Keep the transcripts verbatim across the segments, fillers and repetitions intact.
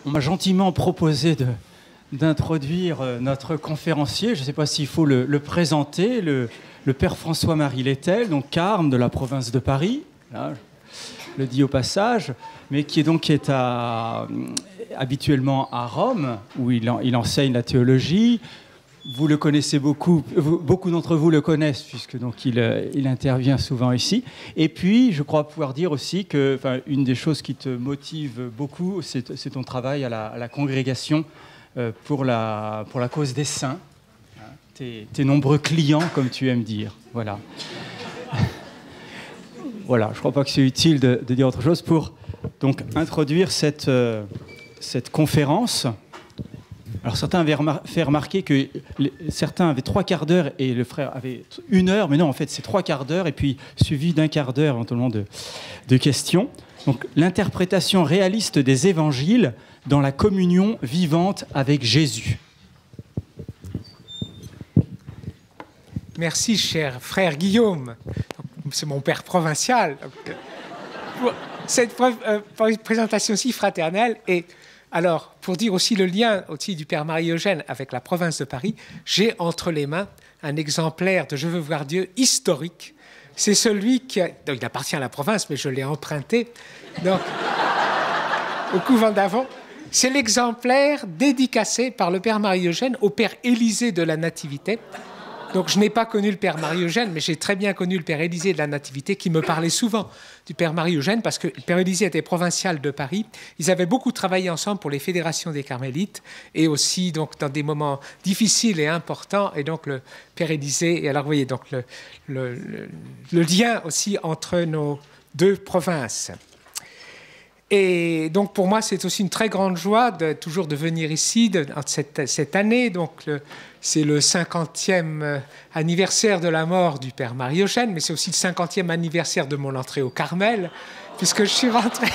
On m'a gentiment proposé de, d'introduire notre conférencier. Je ne sais pas s'il faut le, le présenter, le, le père François-Marie Lettel, donc carme de la province de Paris, là, je le dis au passage, mais qui est donc qui est à, habituellement à Rome, où il, en, il enseigne la théologie. Vous le connaissez beaucoup, beaucoup d'entre vous le connaissent, puisque donc il, il intervient souvent ici. Et puis, je crois pouvoir dire aussi que, enfin, une des choses qui te motive beaucoup, c'est, c'est ton travail à la, à la congrégation euh, pour, la, pour la cause des saints. Tes, tes nombreux clients, comme tu aimes dire. Voilà. Voilà, je ne crois pas que c'est utile de, de dire autre chose pour donc, introduire cette, euh, cette conférence. Alors certains avaient remar- fait remarquer que les, certains avaient trois quarts d'heure et le frère avait une heure, mais non, en fait c'est trois quarts d'heure et puis suivi d'un quart d'heure éventuellement de, de questions. Donc l'interprétation réaliste des évangiles dans la communion vivante avec Jésus. Merci, cher frère Guillaume. C'est mon père provincial. Pour cette euh, présentation si fraternelle et alors, pour dire aussi le lien aussi du père Marie-Eugène avec la province de Paris, j'ai entre les mains un exemplaire de « Je veux voir Dieu » historique. C'est celui qui a, donc, il appartient à la province, mais je l'ai emprunté donc, au couvent d'Avon. C'est l'exemplaire dédicacé par le père Marie-Eugène au père Élisée de la Nativité. Donc, je n'ai pas connu le père Marie-Eugène, mais j'ai très bien connu le père Élisée de la Nativité, qui me parlait souvent du père Marie-Eugène, parce que le père Élisée était provincial de Paris. Ils avaient beaucoup travaillé ensemble pour les fédérations des carmélites, et aussi donc, dans des moments difficiles et importants. Et donc, le père Élisée, et alors, vous voyez, donc, le, le, le, le lien aussi entre nos deux provinces. Et donc, pour moi, c'est aussi une très grande joie de toujours de venir ici de, cette, cette année. Donc, le, c'est le cinquantième anniversaire de la mort du père Marie-Eugène, mais c'est aussi le cinquantième anniversaire de mon entrée au Carmel, puisque je suis rentré...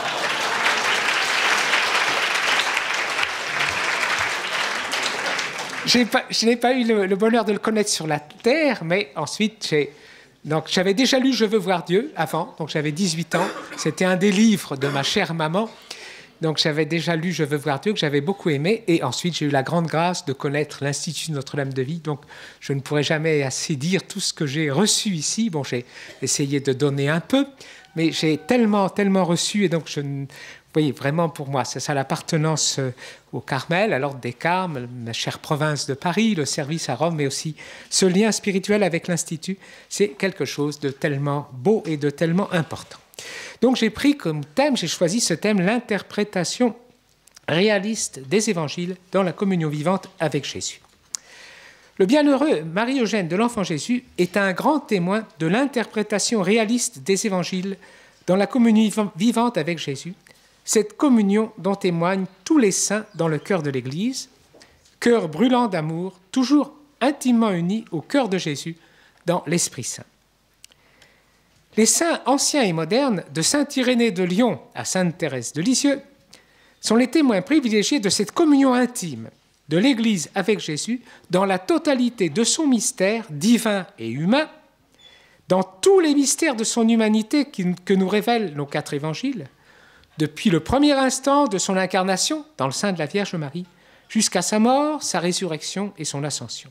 J'ai pas, je n'ai pas eu le, le bonheur de le connaître sur la terre, mais ensuite, j'ai... Donc, j'avais déjà lu « Je veux voir Dieu » avant, donc j'avais dix-huit ans. C'était un des livres de ma chère maman. Donc, j'avais déjà lu « Je veux voir Dieu » que j'avais beaucoup aimé. Et ensuite, j'ai eu la grande grâce de connaître l'Institut Notre-Dame de Vie. Donc, je ne pourrais jamais assez dire tout ce que j'ai reçu ici. Bon, j'ai essayé de donner un peu, mais j'ai tellement, tellement reçu. Et donc, je ne... Vous voyez, vraiment pour moi, c'est ça l'appartenance au Carmel, à l'ordre des Carmes, ma chère province de Paris, le service à Rome, mais aussi ce lien spirituel avec l'Institut, c'est quelque chose de tellement beau et de tellement important. Donc j'ai pris comme thème, j'ai choisi ce thème, l'interprétation réaliste des évangiles dans la communion vivante avec Jésus. Le bienheureux Marie-Eugène de l'Enfant Jésus est un grand témoin de l'interprétation réaliste des évangiles dans la communion vivante avec Jésus, cette communion dont témoignent tous les saints dans le cœur de l'Église, cœur brûlant d'amour, toujours intimement unis au cœur de Jésus dans l'Esprit Saint. Les saints anciens et modernes, de saint Irénée de Lyon à sainte Thérèse de Lisieux, sont les témoins privilégiés de cette communion intime de l'Église avec Jésus dans la totalité de son mystère divin et humain, dans tous les mystères de son humanité que nous révèlent nos quatre évangiles, depuis le premier instant de son incarnation dans le sein de la Vierge Marie, jusqu'à sa mort, sa résurrection et son ascension.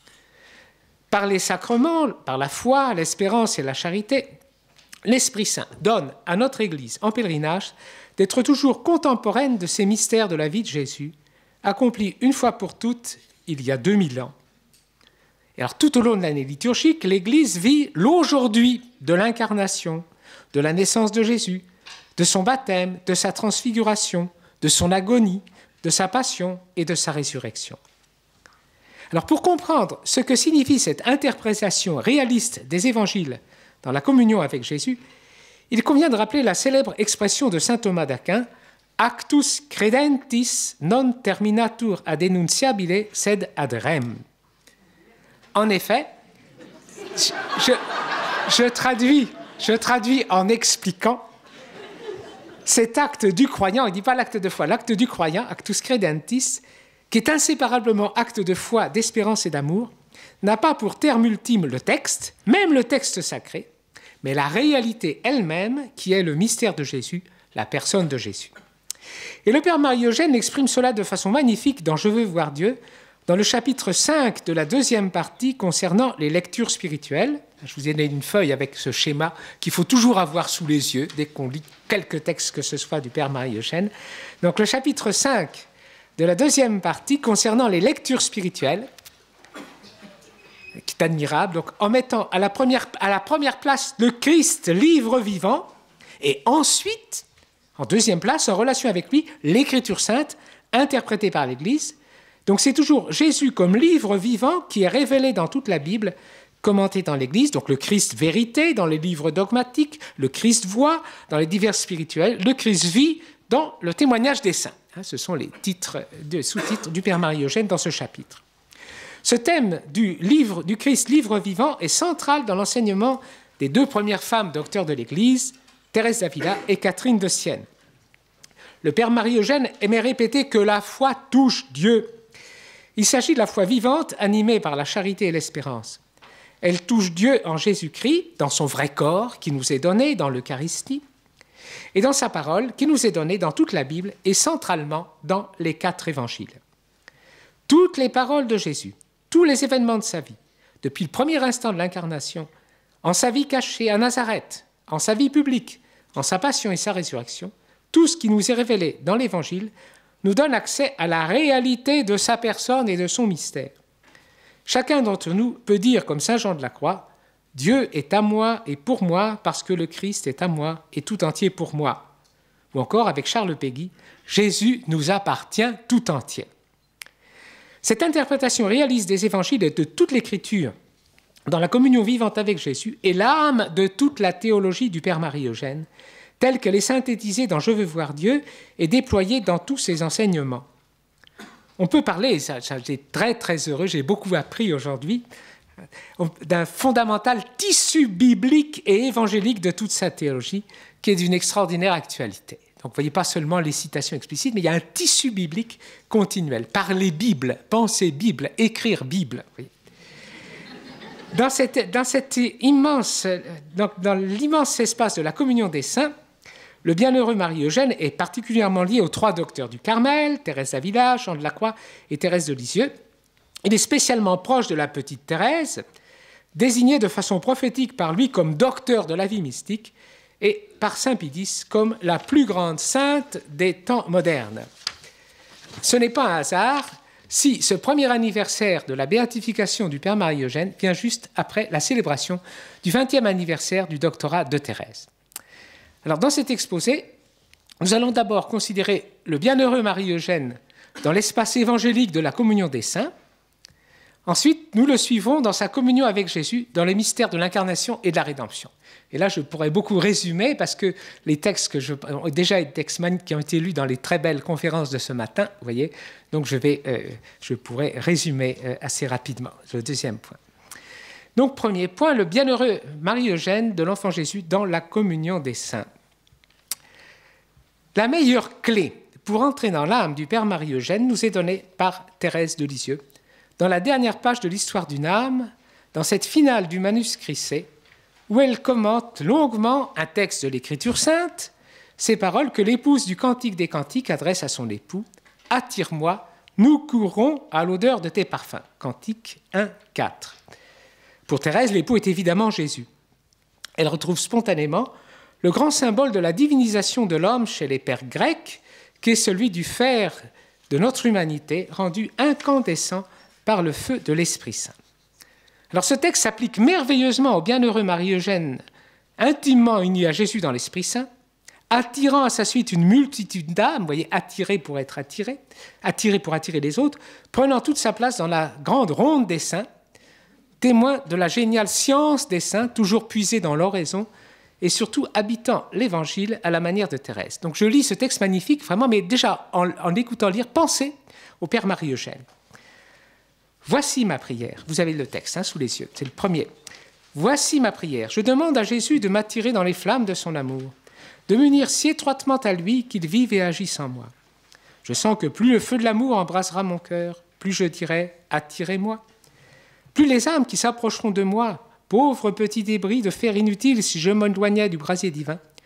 Par les sacrements, par la foi, l'espérance et la charité, l'Esprit Saint donne à notre Église en pèlerinage d'être toujours contemporaine de ces mystères de la vie de Jésus, accomplis une fois pour toutes il y a deux mille ans. Et alors tout au long de l'année liturgique, l'Église vit l'aujourd'hui de l'incarnation, de la naissance de Jésus, de son baptême, de sa transfiguration, de son agonie, de sa passion et de sa résurrection. Alors pour comprendre ce que signifie cette interprétation réaliste des évangiles dans la communion avec Jésus, il convient de rappeler la célèbre expression de saint Thomas d'Aquin « Actus credentis non terminatur ad enunciabile sed ad rem ». En effet, je, je, traduis, je traduis en expliquant cet acte du croyant, il ne dit pas l'acte de foi, l'acte du croyant, actus credentis, qui est inséparablement acte de foi, d'espérance et d'amour, n'a pas pour terme ultime le texte, même le texte sacré, mais la réalité elle-même qui est le mystère de Jésus, la personne de Jésus. Et le Père Marie-Eugène exprime cela de façon magnifique dans « Je veux voir Dieu », dans le chapitre cinq de la deuxième partie concernant les lectures spirituelles. Je vous ai donné une feuille avec ce schéma qu'il faut toujours avoir sous les yeux dès qu'on lit quelques textes que ce soit du Père Marie-Eugène. Donc le chapitre cinq de la deuxième partie concernant les lectures spirituelles, qui est admirable, donc en mettant à la première, à la première place le Christ, livre vivant, et ensuite, en deuxième place, en relation avec lui, l'Écriture sainte, interprétée par l'Église. Donc c'est toujours Jésus comme livre vivant qui est révélé dans toute la Bible, commenté dans l'Église, donc le Christ vérité dans les livres dogmatiques, le Christ voix dans les divers spirituels, le Christ vie dans le témoignage des saints. Ce sont les titres, de sous-titres du Père Marie-Eugène dans ce chapitre. Ce thème du, livre, du Christ livre vivant est central dans l'enseignement des deux premières femmes docteurs de l'Église, Thérèse d'Avila et Catherine de Sienne. Le Père Marie-Eugène aimait répéter que la foi touche Dieu. Il s'agit de la foi vivante animée par la charité et l'espérance. Elle touche Dieu en Jésus-Christ, dans son vrai corps qui nous est donné dans l'Eucharistie, et dans sa parole qui nous est donnée dans toute la Bible et centralement dans les quatre évangiles. Toutes les paroles de Jésus, tous les événements de sa vie, depuis le premier instant de l'incarnation, en sa vie cachée à Nazareth, en sa vie publique, en sa passion et sa résurrection, tout ce qui nous est révélé dans l'Évangile nous donne accès à la réalité de sa personne et de son mystère. Chacun d'entre nous peut dire, comme saint Jean de la Croix, « Dieu est à moi et pour moi parce que le Christ est à moi et tout entier pour moi ». Ou encore, avec Charles Péguy, « Jésus nous appartient tout entier ». Cette interprétation réaliste des évangiles et de toute l'Écriture dans la communion vivante avec Jésus est l'âme de toute la théologie du Père Marie-Eugène, telle qu'elle est synthétisée dans « Je veux voir Dieu » et déployée dans tous ses enseignements. On peut parler, ça, ça, j'ai très très heureux, j'ai beaucoup appris aujourd'hui, d'un fondamental tissu biblique et évangélique de toute sa théologie, qui est d'une extraordinaire actualité. Donc vous voyez pas seulement les citations explicites, mais il y a un tissu biblique continuel. Parler Bible, penser Bible, écrire Bible. Oui. Dans, cette, dans, cette immense, dans, dans l'immense espace de la communion des saints, le bienheureux Marie-Eugène est particulièrement lié aux trois docteurs du Carmel, Thérèse d'Avila, Jean de la Croix et Thérèse de Lisieux. Il est spécialement proche de la petite Thérèse, désignée de façon prophétique par lui comme docteur de la vie mystique et par saint Pie comme la plus grande sainte des temps modernes. Ce n'est pas un hasard si ce premier anniversaire de la béatification du Père Marie-Eugène vient juste après la célébration du vingtième anniversaire du doctorat de Thérèse. Alors, dans cet exposé, nous allons d'abord considérer le bienheureux Marie-Eugène dans l'espace évangélique de la communion des saints. Ensuite, nous le suivrons dans sa communion avec Jésus, dans les mystères de l'incarnation et de la rédemption. Et là, je pourrais beaucoup résumer, parce que les textes que je, ont déjà des textes qui ont été lus dans les très belles conférences de ce matin, vous voyez, donc je, vais, euh, je pourrais résumer euh, assez rapidement. Le deuxième point. Donc, premier point, le bienheureux Marie-Eugène de l'Enfant Jésus dans la communion des saints. La meilleure clé pour entrer dans l'âme du Père Marie-Eugène nous est donnée par Thérèse de Lisieux, dans la dernière page de l'histoire d'une âme, dans cette finale du manuscrit C, où elle commente longuement un texte de l'Écriture sainte, ces paroles que l'épouse du Cantique des Cantiques adresse à son époux. « Attire-moi, nous courrons à l'odeur de tes parfums ». Cantique un, quatre. Pour Thérèse, l'époux est évidemment Jésus. Elle retrouve spontanément le grand symbole de la divinisation de l'homme chez les pères grecs, qui est celui du fer de notre humanité, rendu incandescent par le feu de l'Esprit Saint. Alors ce texte s'applique merveilleusement au bienheureux Marie-Eugène, intimement uni à Jésus dans l'Esprit Saint, attirant à sa suite une multitude d'âmes, vous voyez, attiré pour être attiré, attiré pour attirer les autres, prenant toute sa place dans la grande ronde des saints, témoin de la géniale science des saints, toujours puisée dans l'oraison, et surtout habitant l'Évangile à la manière de Thérèse. Donc je lis ce texte magnifique, vraiment, mais déjà en, en l'écoutant lire, pensez au Père Marie-Eugène. Voici ma prière. Vous avez le texte hein, sous les yeux, c'est le premier. Voici ma prière. Je demande à Jésus de m'attirer dans les flammes de son amour, de m'unir si étroitement à lui qu'il vive et agisse en moi. Je sens que plus le feu de l'amour embrasera mon cœur, plus je dirai « attirez-moi ». Plus les âmes qui s'approcheront de moi, pauvres petits débris de fer inutile si je m'éloignais du brasier divin,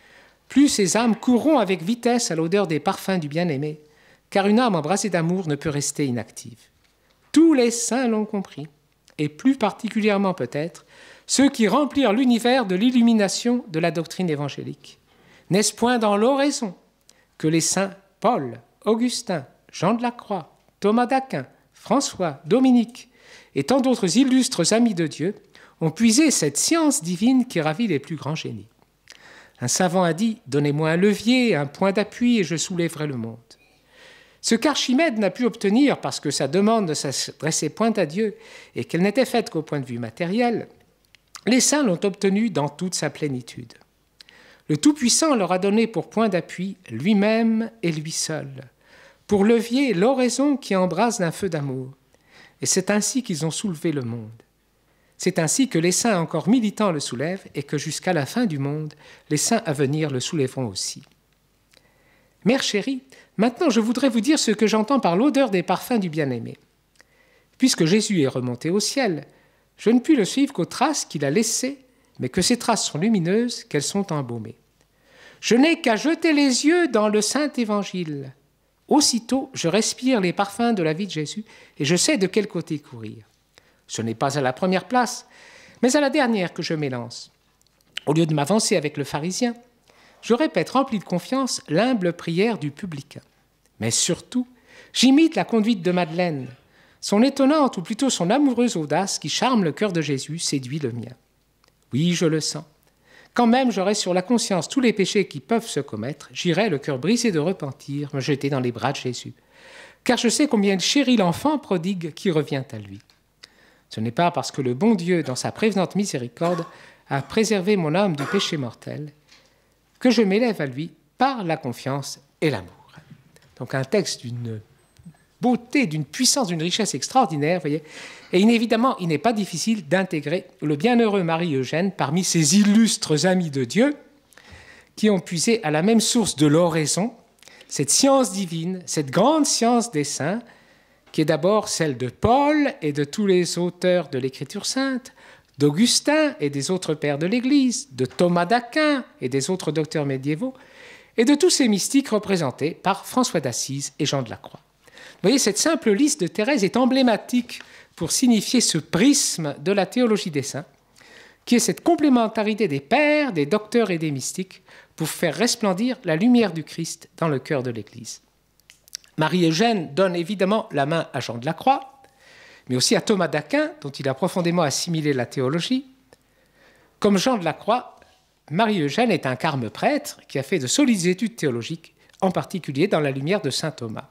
plus ces âmes courront avec vitesse à l'odeur des parfums du bien-aimé, car une âme embrasée d'amour ne peut rester inactive. Tous les saints l'ont compris, et plus particulièrement peut-être ceux qui remplirent l'univers de l'illumination de la doctrine évangélique. N'est-ce point dans l'oraison que les saints Paul, Augustin, Jean de la Croix, Thomas d'Aquin, François, Dominique et tant d'autres illustres amis de Dieu ont puisé cette science divine qui ravit les plus grands génies. Un savant a dit « Donnez-moi un levier, un point d'appui et je soulèverai le monde ». Ce qu'Archimède n'a pu obtenir parce que sa demande ne s'adressait point à Dieu et qu'elle n'était faite qu'au point de vue matériel, les saints l'ont obtenu dans toute sa plénitude. Le Tout-Puissant leur a donné pour point d'appui lui-même et lui seul, pour levier l'oraison qui embrase d'un feu d'amour. Et c'est ainsi qu'ils ont soulevé le monde. C'est ainsi que les saints encore militants le soulèvent et que jusqu'à la fin du monde, les saints à venir le soulèveront aussi. Mère chérie, maintenant je voudrais vous dire ce que j'entends par l'odeur des parfums du bien-aimé. Puisque Jésus est remonté au ciel, je ne puis le suivre qu'aux traces qu'il a laissées, mais que ces traces sont lumineuses, qu'elles sont embaumées. Je n'ai qu'à jeter les yeux dans le Saint Évangile. Aussitôt, je respire les parfums de la vie de Jésus et je sais de quel côté courir. Ce n'est pas à la première place, mais à la dernière que je m'élance. Au lieu de m'avancer avec le pharisien, je répète rempli de confiance l'humble prière du publicain. Mais surtout, j'imite la conduite de Madeleine, son étonnante ou plutôt son amoureuse audace qui charme le cœur de Jésus, séduit le mien. Oui, je le sens. Quand même j'aurai sur la conscience tous les péchés qui peuvent se commettre, j'irai le cœur brisé de repentir, me jeter dans les bras de Jésus. Car je sais combien il chérit l'enfant prodigue qui revient à lui. Ce n'est pas parce que le bon Dieu, dans sa prévenante miséricorde, a préservé mon âme du péché mortel, que je m'élève à lui par la confiance et l'amour. Donc un texte d'une beauté, d'une puissance, d'une richesse extraordinaire, voyez. Et évidemment, il n'est pas difficile d'intégrer le bienheureux Marie-Eugène parmi ces illustres amis de Dieu qui ont puisé à la même source de l'oraison, cette science divine, cette grande science des saints, qui est d'abord celle de Paul et de tous les auteurs de l'Écriture sainte, d'Augustin et des autres pères de l'Église, de Thomas d'Aquin et des autres docteurs médiévaux, et de tous ces mystiques représentés par François d'Assise et Jean de la Croix. Vous voyez, cette simple liste de Thérèse est emblématique pour signifier ce prisme de la théologie des saints, qui est cette complémentarité des pères, des docteurs et des mystiques pour faire resplendir la lumière du Christ dans le cœur de l'Église. Marie-Eugène donne évidemment la main à Jean de la Croix, mais aussi à Thomas d'Aquin, dont il a profondément assimilé la théologie. Comme Jean de la Croix, Marie-Eugène est un carme prêtre qui a fait de solides études théologiques, en particulier dans la lumière de saint Thomas.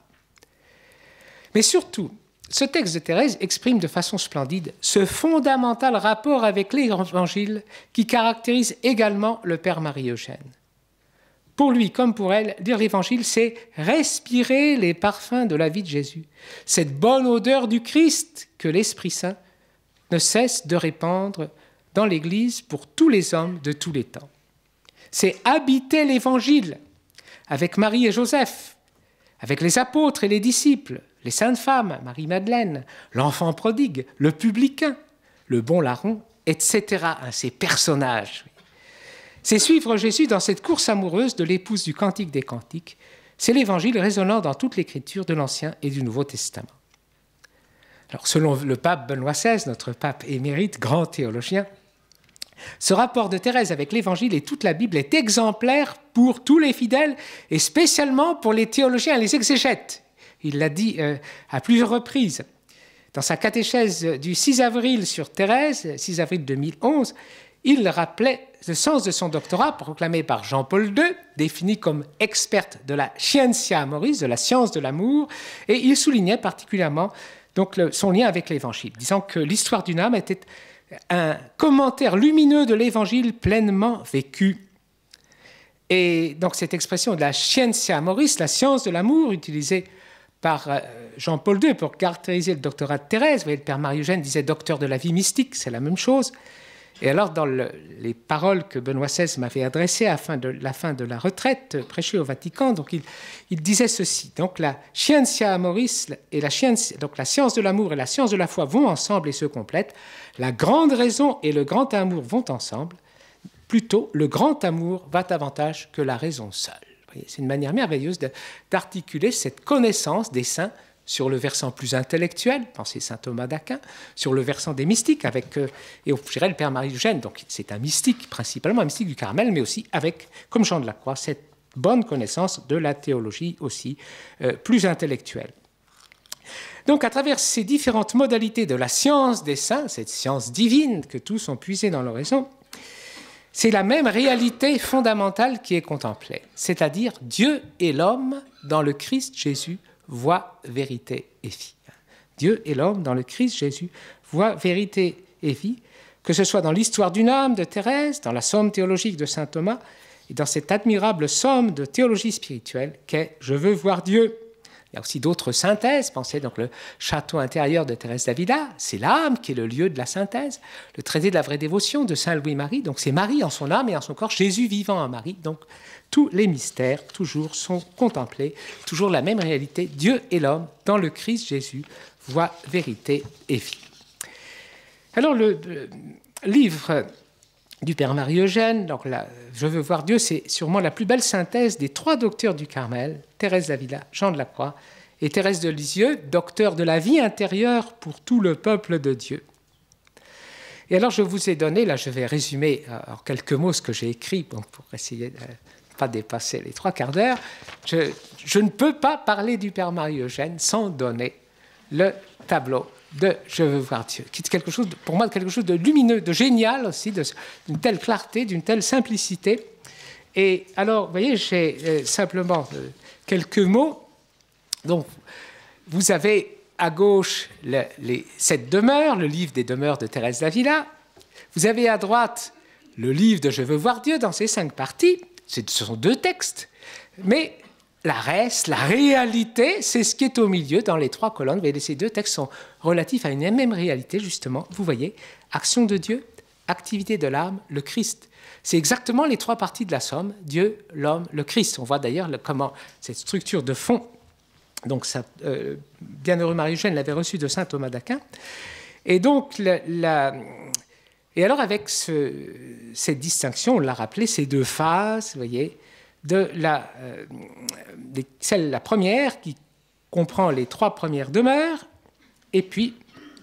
Mais surtout, ce texte de Thérèse exprime de façon splendide ce fondamental rapport avec l'Évangile qui caractérise également le Père Marie-Eugène. Pour lui, comme pour elle, lire l'Évangile, c'est respirer les parfums de la vie de Jésus, cette bonne odeur du Christ que l'Esprit Saint ne cesse de répandre dans l'Église pour tous les hommes de tous les temps. C'est habiter l'Évangile avec Marie et Joseph, avec les apôtres et les disciples, les saintes femmes, Marie-Madeleine, l'enfant prodigue, le publicain, le bon larron, et cetera, ces personnages. C'est suivre Jésus dans cette course amoureuse de l'épouse du Cantique des Cantiques. C'est l'Évangile résonnant dans toute l'Écriture de l'Ancien et du Nouveau Testament. Alors, selon le pape Benoît seize, notre pape émérite, grand théologien, ce rapport de Thérèse avec l'Évangile et toute la Bible est exemplaire pour tous les fidèles et spécialement pour les théologiens et les exégètes. Il l'a dit euh, à plusieurs reprises. Dans sa catéchèse du six avril sur Thérèse, six avril deux mille onze, il rappelait le sens de son doctorat proclamé par Jean-Paul deux, défini comme experte de la scientia amoris, de la science de l'amour, et il soulignait particulièrement donc, le, son lien avec l'Évangile, disant que l'histoire d'une âme était un commentaire lumineux de l'Évangile pleinement vécu. Et donc cette expression de la scientia amoris, la science de l'amour, utilisée par Jean-Paul deux pour caractériser le doctorat de Thérèse. Vous voyez, le père Marie-Eugène disait docteur de la vie mystique, c'est la même chose. Et alors, dans le, les paroles que Benoît seize m'avait adressées à la fin de la, fin de la retraite prêchée au Vatican, donc il, il disait ceci. Donc la scientia amoris et la science, donc la science de l'amour et la science de la foi vont ensemble et se complètent. La grande raison et le grand amour vont ensemble. plutôt le grand amour va davantage que la raison seule. C'est une manière merveilleuse d'articuler cette connaissance des saints sur le versant plus intellectuel, pensez saint Thomas d'Aquin, sur le versant des mystiques, avec, euh, et je dirais le Père Marie-Eugène, donc c'est un mystique, principalement un mystique du Carmel, mais aussi avec, comme Jean de la Croix, cette bonne connaissance de la théologie aussi euh, plus intellectuelle. Donc à travers ces différentes modalités de la science des saints, cette science divine que tous ont puisé dans leur raison, c'est la même réalité fondamentale qui est contemplée, c'est-à-dire Dieu et l'homme dans le Christ Jésus, voie, vérité et vie. Dieu et l'homme dans le Christ Jésus, voie, vérité et vie, que ce soit dans l'histoire d'une âme de Thérèse, dans la somme théologique de saint Thomas, et dans cette admirable somme de théologie spirituelle qu'est « Je veux voir Dieu ». Il y a aussi d'autres synthèses, pensez donc le château intérieur de Thérèse d'Avila, c'est l'âme qui est le lieu de la synthèse, le traité de la vraie dévotion de saint Louis-Marie, donc c'est Marie en son âme et en son corps, Jésus vivant en Marie, donc tous les mystères toujours sont contemplés, toujours la même réalité, Dieu et l'homme dans le Christ Jésus, voie, vérité et vie. Alors le, le livre du Père Marie-Eugène, donc là, Je veux voir Dieu, c'est sûrement la plus belle synthèse des trois docteurs du Carmel, Thérèse d'Avila, Jean de la Croix et Thérèse de Lisieux, docteur de la vie intérieure pour tout le peuple de Dieu. Et alors je vous ai donné, là je vais résumer en quelques mots ce que j'ai écrit bon, pour essayer de ne pas dépasser les trois quarts d'heure. Je, je ne peux pas parler du Père Marie-Eugène sans donner le tableau de « Je veux voir Dieu », qui est quelque chose, de, pour moi quelque chose de lumineux, de génial aussi, d'une telle clarté, d'une telle simplicité. Et alors, vous voyez, j'ai euh, simplement euh, quelques mots. Donc, vous avez à gauche le, les sept demeures, le livre des demeures de Thérèse d'Avila. Vous avez à droite le livre de « Je veux voir Dieu » dans ses cinq parties. Ce sont deux textes, mais la reste, la réalité, c'est ce qui est au milieu dans les trois colonnes. Vous voyez, ces deux textes sont relatifs à une même réalité, justement. Vous voyez, action de Dieu, activité de l'âme, le Christ. C'est exactement les trois parties de la somme, Dieu, l'homme, le Christ. On voit d'ailleurs le, comment cette structure de fond, donc ça, euh, bienheureux Marie-Eugène l'avait reçu de saint Thomas d'Aquin. Et donc, la, la, et alors avec ce, cette distinction, on l'a rappelé, ces deux phases, vous voyez, de la, euh, de celle, la première qui comprend les trois premières demeures, et puis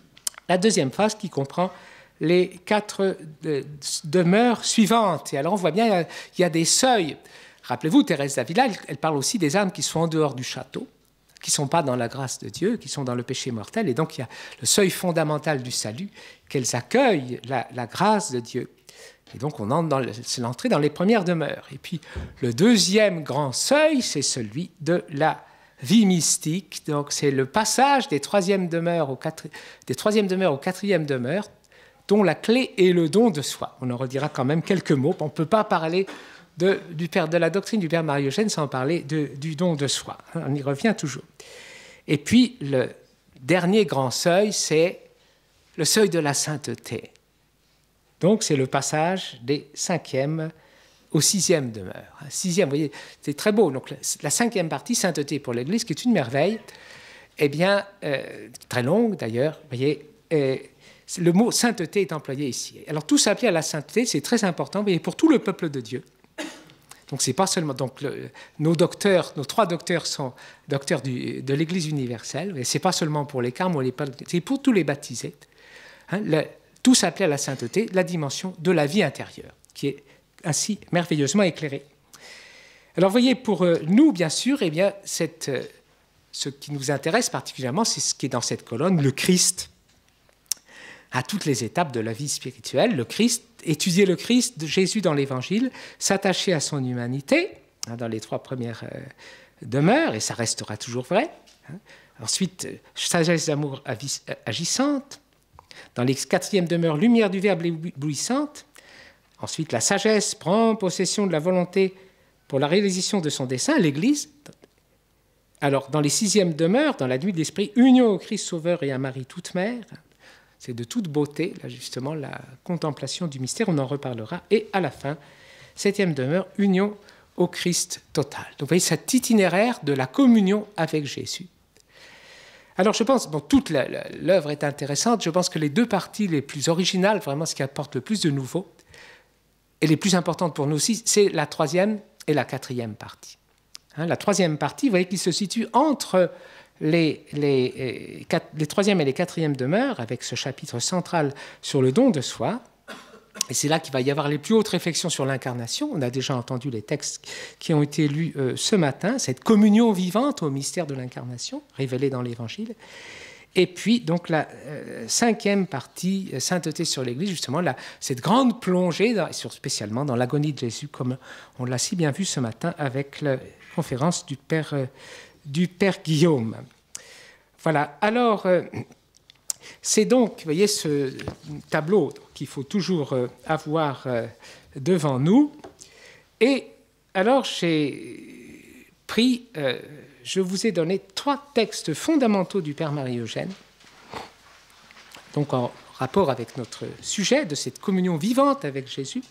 la deuxième phase qui comprend les quatre de, demeures suivantes. Et alors on voit bien, il y a, il y a des seuils. Rappelez-vous, Thérèse d'Avila, elle, elle parle aussi des âmes qui sont en dehors du château, qui ne sont pas dans la grâce de Dieu, qui sont dans le péché mortel. Et donc il y a le seuil fondamental du salut, qu'elles accueillent la, la grâce de Dieu. Et donc, on entre dans le, c'est l'entrée dans les premières demeures. Et puis, le deuxième grand seuil, c'est celui de la vie mystique. Donc, c'est le passage des troisièmes demeures aux, quatre, des troisième demeures aux quatrième demeure, dont la clé est le don de soi. On en redira quand même quelques mots. On ne peut pas parler de, du père, de la doctrine du Père Marie-Eugène sans parler de, du don de soi. On y revient toujours. Et puis, le dernier grand seuil, c'est le seuil de la sainteté. Donc, c'est le passage des cinquièmes aux sixième demeure. Sixième, vous voyez, c'est très beau. Donc, la cinquième partie, sainteté pour l'Église, qui est une merveille, eh bien, euh, très longue d'ailleurs, vous voyez, euh, le mot sainteté est employé ici. Alors, tout s'applique à la sainteté, c'est très important, vous voyez, pour tout le peuple de Dieu. Donc, c'est pas seulement. Donc, le, nos docteurs, nos trois docteurs sont docteurs du, de l'Église universelle, et c'est pas seulement pour les carmes, c'est pour tous les baptisés. Hein, le, Tout s'appelait à la sainteté, la dimension de la vie intérieure, qui est ainsi merveilleusement éclairée. Alors, vous voyez, pour nous, bien sûr, eh bien, cette, ce qui nous intéresse particulièrement, c'est ce qui est dans cette colonne, le Christ. À toutes les étapes de la vie spirituelle, le Christ, étudier le Christ, de Jésus dans l'Évangile, s'attacher à son humanité, hein, dans les trois premières euh, demeures, et ça restera toujours vrai. Hein. Ensuite, sagesse d'amour agissante. Dans les quatrièmes demeures, lumière du Verbe éblouissante. Ensuite, la sagesse prend possession de la volonté pour la réalisation de son dessein, l'Église. Alors, dans les sixièmes demeures, dans la nuit de l'Esprit, union au Christ Sauveur et à Marie toute mère. C'est de toute beauté, là justement, la contemplation du mystère, on en reparlera. Et à la fin, septième demeure, union au Christ total. Donc, vous voyez cet itinéraire de la communion avec Jésus. Alors je pense, bon, toute l'œuvre est intéressante, je pense que les deux parties les plus originales, vraiment ce qui apporte le plus de nouveau, et les plus importantes pour nous aussi, c'est la troisième et la quatrième partie. Hein, la troisième partie, vous voyez qu'il se situe entre les, les, les, les troisième et les quatrièmes demeures, avec ce chapitre central sur le don de soi. Et c'est là qu'il va y avoir les plus hautes réflexions sur l'incarnation. On a déjà entendu les textes qui ont été lus euh, ce matin, cette communion vivante au mystère de l'incarnation, révélée dans l'Évangile. Et puis, donc, la euh, cinquième partie, euh, sainteté sur l'Église, justement, la, cette grande plongée, dans, sur, spécialement dans l'agonie de Jésus, comme on l'a si bien vu ce matin avec la conférence du Père, euh, du Père Guillaume. Voilà. Alors, euh, c'est donc, vous voyez, ce tableau qu'il faut toujours euh, avoir euh, devant nous. Et alors, j'ai pris... Euh, je vous ai donné trois textes fondamentaux du Père Marie-Eugène, donc en rapport avec notre sujet de cette communion vivante avec Jésus.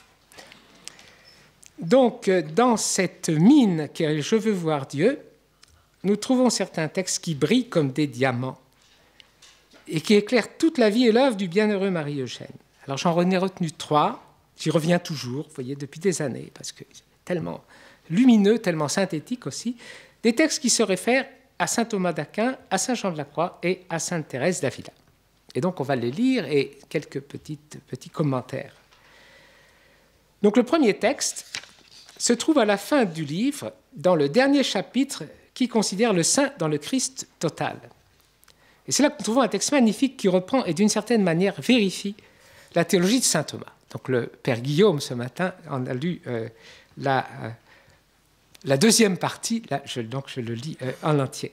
Donc, dans cette mine qui est « Je veux voir Dieu », nous trouvons certains textes qui brillent comme des diamants et qui éclairent toute la vie et l'œuvre du bienheureux Marie-Eugène. Alors, j'en ai retenu trois, j'y reviens toujours, vous voyez, depuis des années, parce que c'est tellement lumineux, tellement synthétique aussi. Des textes qui se réfèrent à saint Thomas d'Aquin, à saint Jean de la Croix et à sainte Thérèse d'Avila. Et donc, on va les lire et quelques petites, petits commentaires. Donc, le premier texte se trouve à la fin du livre, dans le dernier chapitre qui considère le saint dans le Christ total. Et c'est là que nous trouvons un texte magnifique qui reprend et d'une certaine manière vérifie la théologie de saint Thomas. Donc, le Père Guillaume, ce matin, en a lu euh, la... Euh, La deuxième partie, là, je, donc je le lis euh, en entier.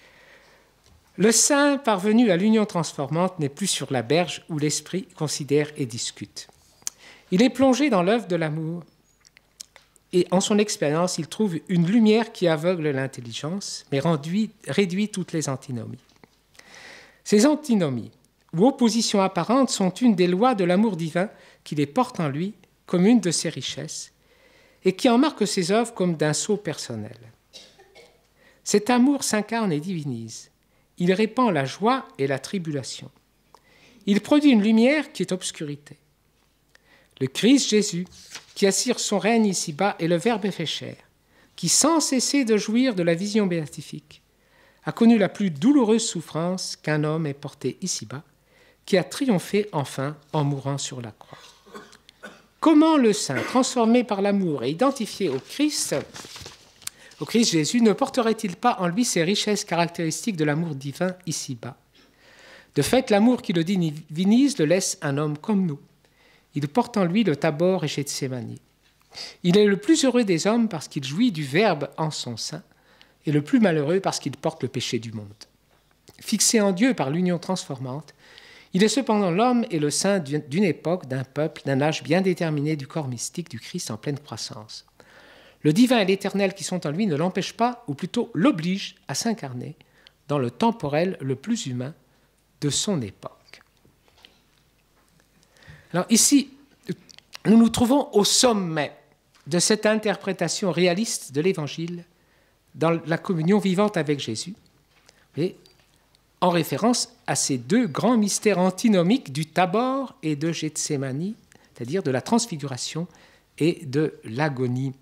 Le saint parvenu à l'union transformante n'est plus sur la berge où l'esprit considère et discute. Il est plongé dans l'œuvre de l'amour et en son expérience, il trouve une lumière qui aveugle l'intelligence, mais réduit, réduit toutes les antinomies. Ces antinomies ou oppositions apparentes sont une des lois de l'amour divin qui les porte en lui comme une de ses richesses, et qui en marque ses œuvres comme d'un sceau personnel. Cet amour s'incarne et divinise. Il répand la joie et la tribulation. Il produit une lumière qui est obscurité. Le Christ Jésus, qui assure son règne ici-bas, est le Verbe fait chair, qui, sans cesser de jouir de la vision béatifique, a connu la plus douloureuse souffrance qu'un homme ait portée ici-bas, qui a triomphé enfin en mourant sur la croix. Comment le saint, transformé par l'amour et identifié au Christ, au Christ Jésus, ne porterait-il pas en lui ces richesses caractéristiques de l'amour divin ici-bas? De fait, l'amour qui le divinise le laisse un homme comme nous. Il porte en lui le Tabor et Gethsémani. Il est le plus heureux des hommes parce qu'il jouit du Verbe en son sein, et le plus malheureux parce qu'il porte le péché du monde. Fixé en Dieu par l'union transformante, il est cependant l'homme et le saint d'une époque, d'un peuple, d'un âge bien déterminé du corps mystique du Christ en pleine croissance. Le divin et l'éternel qui sont en lui ne l'empêchent pas, ou plutôt l'obligent à s'incarner dans le temporel le plus humain de son époque. Alors ici, nous nous trouvons au sommet de cette interprétation réaliste de l'Évangile dans la communion vivante avec Jésus. Et en référence à ces deux grands mystères antinomiques du Tabor et de Gethsémani, c'est-à-dire de la transfiguration et de l'agonie.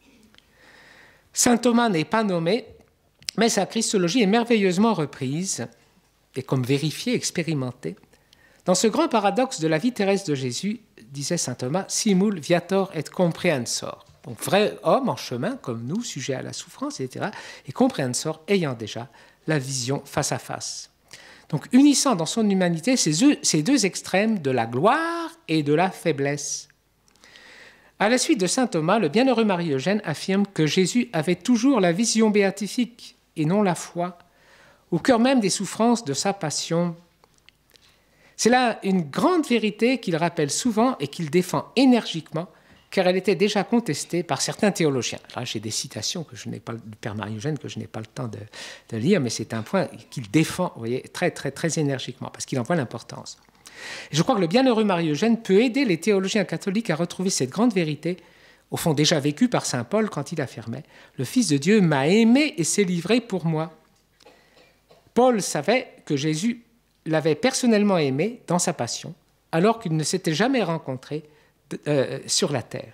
Saint Thomas n'est pas nommé, mais sa christologie est merveilleusement reprise et comme vérifiée, expérimentée. Dans ce grand paradoxe de la vie terrestre de Jésus, disait saint Thomas, simul viator et comprehensor. Donc vrai homme en chemin, comme nous, sujet à la souffrance, et cetera, et comprehensor ayant déjà la vision face à face. Donc, unissant dans son humanité ces deux, ces deux extrêmes de la gloire et de la faiblesse. À la suite de saint Thomas, le bienheureux Marie-Eugène affirme que Jésus avait toujours la vision béatifique et non la foi, au cœur même des souffrances de sa passion. C'est là une grande vérité qu'il rappelle souvent et qu'il défend énergiquement, car elle était déjà contestée par certains théologiens. Là, j'ai des citations que je n'ai pas, du Père Marie-Eugène que je n'ai pas le temps de, de lire, mais c'est un point qu'il défend, vous voyez, très, très, très énergiquement, parce qu'il en voit l'importance. Et je crois que le bienheureux Marie-Eugène peut aider les théologiens catholiques à retrouver cette grande vérité, au fond déjà vécue par saint Paul quand il affirmait « Le Fils de Dieu m'a aimé et s'est livré pour moi ». Paul savait que Jésus l'avait personnellement aimé dans sa passion, alors qu'ils ne s'étaient jamais rencontrés euh, sur la terre.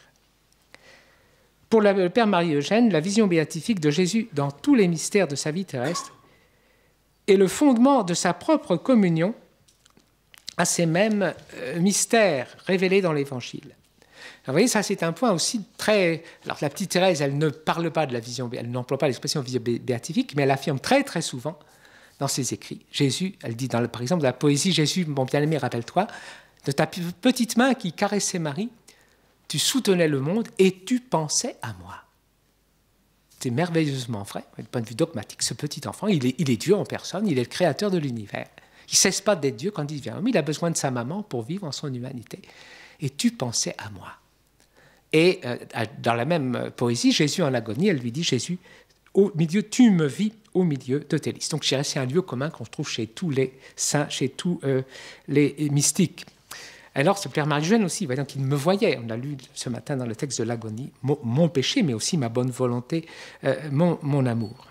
Pour le Père Marie-Eugène, la vision béatifique de Jésus dans tous les mystères de sa vie terrestre est le fondement de sa propre communion à ces mêmes euh, mystères révélés dans l'Évangile. Vous voyez, ça c'est un point aussi très... Alors la petite Thérèse, elle ne parle pas de la vision, elle n'emploie pas l'expression vision béatifique, mais elle affirme très très souvent dans ses écrits. Jésus, elle dit dans le, par exemple dans la poésie, Jésus, mon bien-aimé, rappelle-toi, de ta petite main qui caressait Marie, tu soutenais le monde et tu pensais à moi. C'est merveilleusement vrai, du point de vue dogmatique. Ce petit enfant, il est, il est Dieu en personne, il est le créateur de l'univers. Il ne cesse pas d'être Dieu quand il devient homme, il a besoin de sa maman pour vivre en son humanité. Et tu pensais à moi. Et euh, dans la même poésie, Jésus en agonie, elle lui dit, Jésus, au milieu, tu me vis au milieu de tes listes. Donc je dirais c'est un lieu commun qu'on trouve chez tous les saints, chez tous euh, les mystiques. Alors ce Père Marie-Eugène aussi, voyant qu'il me voyait, on l'a lu ce matin dans le texte de l'agonie, mon, mon péché, mais aussi ma bonne volonté, euh, mon, mon amour.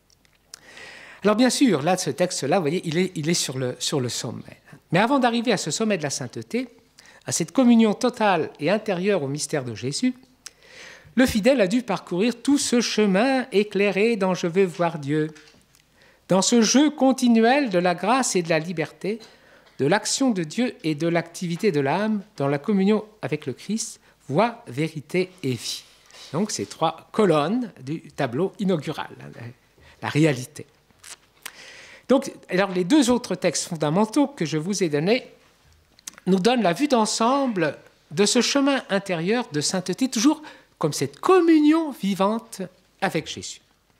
Alors bien sûr, là, ce texte-là, vous voyez, il est, il est sur, le, sur le sommet. Mais avant d'arriver à ce sommet de la sainteté, à cette communion totale et intérieure au mystère de Jésus, le fidèle a dû parcourir tout ce chemin éclairé dans « Je veux voir Dieu », dans ce jeu continuel de la grâce et de la liberté, de l'action de Dieu et de l'activité de l'âme dans la communion avec le Christ, voie, vérité et vie. Donc ces trois colonnes du tableau inaugural, la réalité. Donc, alors les deux autres textes fondamentaux que je vous ai donnés nous donnent la vue d'ensemble de ce chemin intérieur de sainteté, toujours comme cette communion vivante avec Jésus.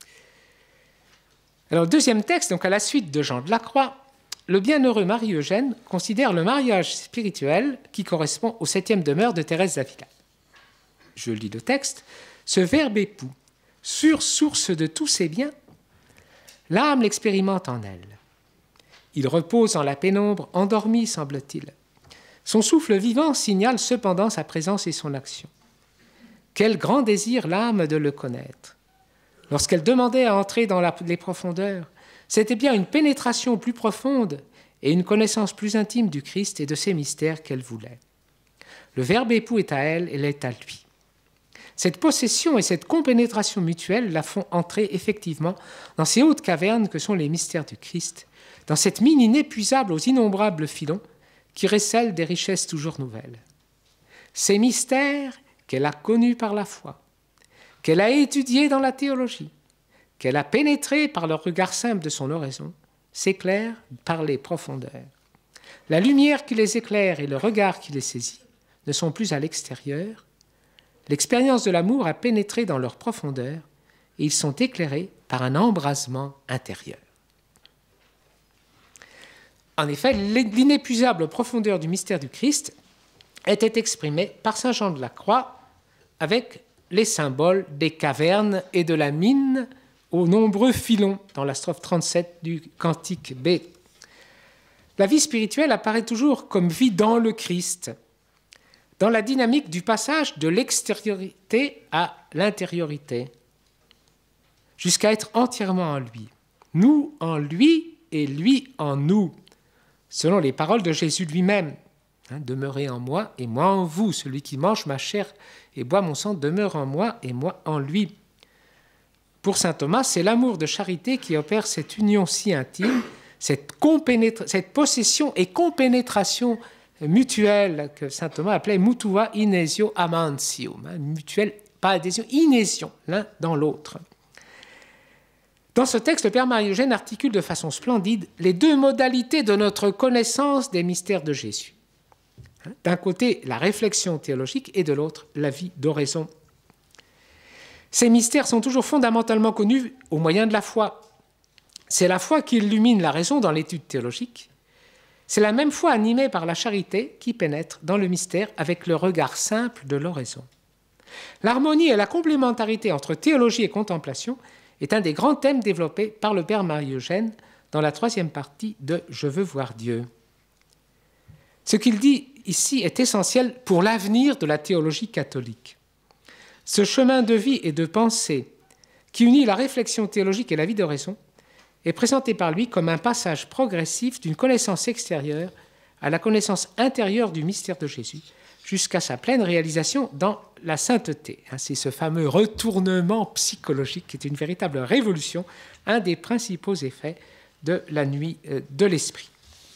Alors, le deuxième texte, donc à la suite de Jean de la Croix, le bienheureux Marie-Eugène considère le mariage spirituel qui correspond aux septième demeures de Thérèse d'Avila. Je lis le texte. « Ce verbe époux, sûre source de tous ses biens, l'âme l'expérimente en elle. Il repose en la pénombre, endormi, semble-t-il. Son souffle vivant signale cependant sa présence et son action. Quel grand désir l'âme de le connaître. Lorsqu'elle demandait à entrer dans la, les profondeurs, c'était bien une pénétration plus profonde et une connaissance plus intime du Christ et de ses mystères qu'elle voulait. Le Verbe époux est à elle, elle est à lui. Cette possession et cette compénétration mutuelle la font entrer effectivement dans ces hautes cavernes que sont les mystères du Christ, dans cette mine inépuisable aux innombrables filons qui recèlent des richesses toujours nouvelles. Ces mystères qu'elle a connus par la foi, qu'elle a étudiés dans la théologie, qu'elle a pénétrés par le regard simple de son oraison, s'éclairent par les profondeurs. La lumière qui les éclaire et le regard qui les saisit ne sont plus à l'extérieur. L'expérience de l'amour a pénétré dans leur profondeur et ils sont éclairés par un embrasement intérieur. En effet, l'inépuisable profondeur du mystère du Christ était exprimée par saint Jean de la Croix avec les symboles des cavernes et de la mine aux nombreux filons dans la strophe trente-sept du cantique B. La vie spirituelle apparaît toujours comme vie dans le Christ, dans la dynamique du passage de l'extériorité à l'intériorité, jusqu'à être entièrement en lui. Nous en lui et lui en nous, selon les paroles de Jésus lui-même. Hein, demeurez en moi et moi en vous. Celui qui mange ma chair et boit mon sang demeure en moi et moi en lui. Pour saint Thomas, c'est l'amour de charité qui opère cette union si intime, cette, cette possession et compénétration mutuelle que saint Thomas appelait mutua inesio amantium, hein, mutuelle, pas adhésion, inésion l'un dans l'autre. Dans ce texte, le Père Marie-Eugène articule de façon splendide les deux modalités de notre connaissance des mystères de Jésus. D'un côté, la réflexion théologique et de l'autre, la vie d'oraison. Ces mystères sont toujours fondamentalement connus au moyen de la foi. C'est la foi qui illumine la raison dans l'étude théologique. C'est la même foi animée par la charité qui pénètre dans le mystère avec le regard simple de l'oraison. L'harmonie et la complémentarité entre théologie et contemplation est un des grands thèmes développés par le Père Marie-Eugène dans la troisième partie de « Je veux voir Dieu ». Ce qu'il dit ici est essentiel pour l'avenir de la théologie catholique. Ce chemin de vie et de pensée qui unit la réflexion théologique et la vie d'oraison est présenté par lui comme un passage progressif d'une connaissance extérieure à la connaissance intérieure du mystère de Jésus, jusqu'à sa pleine réalisation dans la sainteté. C'est ce fameux retournement psychologique qui est une véritable révolution, un des principaux effets de la nuit de l'esprit.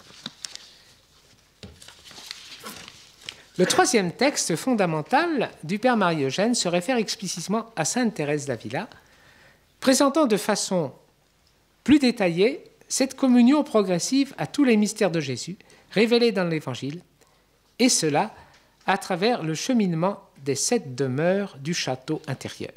Le troisième texte fondamental du Père Marie-Eugène se réfère explicitement à sainte Thérèse d'Avila, présentant de façon plus détaillée cette communion progressive à tous les mystères de Jésus révélés dans l'Évangile, et cela à travers le cheminement des sept demeures du château intérieur.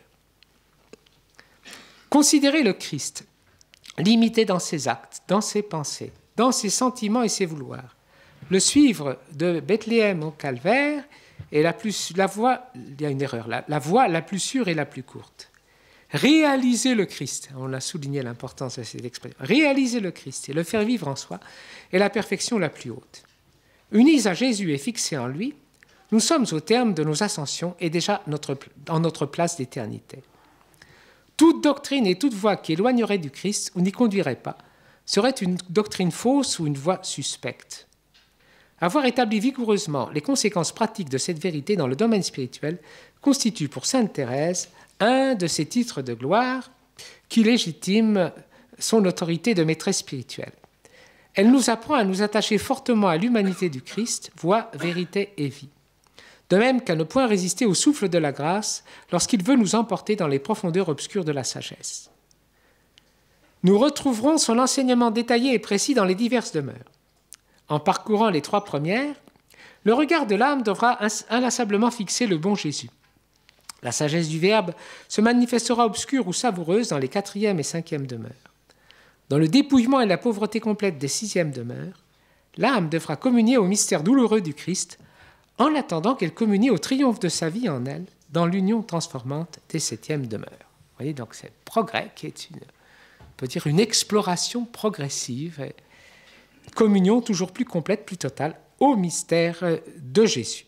Considérer le Christ, l'imiter dans ses actes, dans ses pensées, dans ses sentiments et ses vouloirs, le suivre de Bethléem au Calvaire est la, plus, la voie, il y a une erreur là, la voie la plus sûre et la plus courte. Réaliser le Christ, on a souligné l'importance de cette expression, réaliser le Christ et le faire vivre en soi est la perfection la plus haute. Unis à Jésus et fixés en lui, nous sommes au terme de nos ascensions et déjà notre, en notre place d'éternité. Toute doctrine et toute voie qui éloignerait du Christ ou n'y conduirait pas serait une doctrine fausse ou une voie suspecte. Avoir établi vigoureusement les conséquences pratiques de cette vérité dans le domaine spirituel constitue pour sainte Thérèse un de ses titres de gloire qui légitime son autorité de maîtresse spirituelle. Elle nous apprend à nous attacher fortement à l'humanité du Christ, voie, vérité et vie. De même qu'à ne point résister au souffle de la grâce lorsqu'il veut nous emporter dans les profondeurs obscures de la sagesse. Nous retrouverons son enseignement détaillé et précis dans les diverses demeures. En parcourant les trois premières, le regard de l'âme devra inlassablement fixer le bon Jésus. La sagesse du Verbe se manifestera obscure ou savoureuse dans les quatrième et cinquième demeures. Dans le dépouillement et la pauvreté complète des sixièmes demeures, l'âme devra communier au mystère douloureux du Christ en attendant qu'elle communie au triomphe de sa vie en elle dans l'union transformante des septièmes demeures. Vous voyez donc ce progrès qui est une, on peut dire une exploration progressive, communion toujours plus complète, plus totale au mystère de Jésus.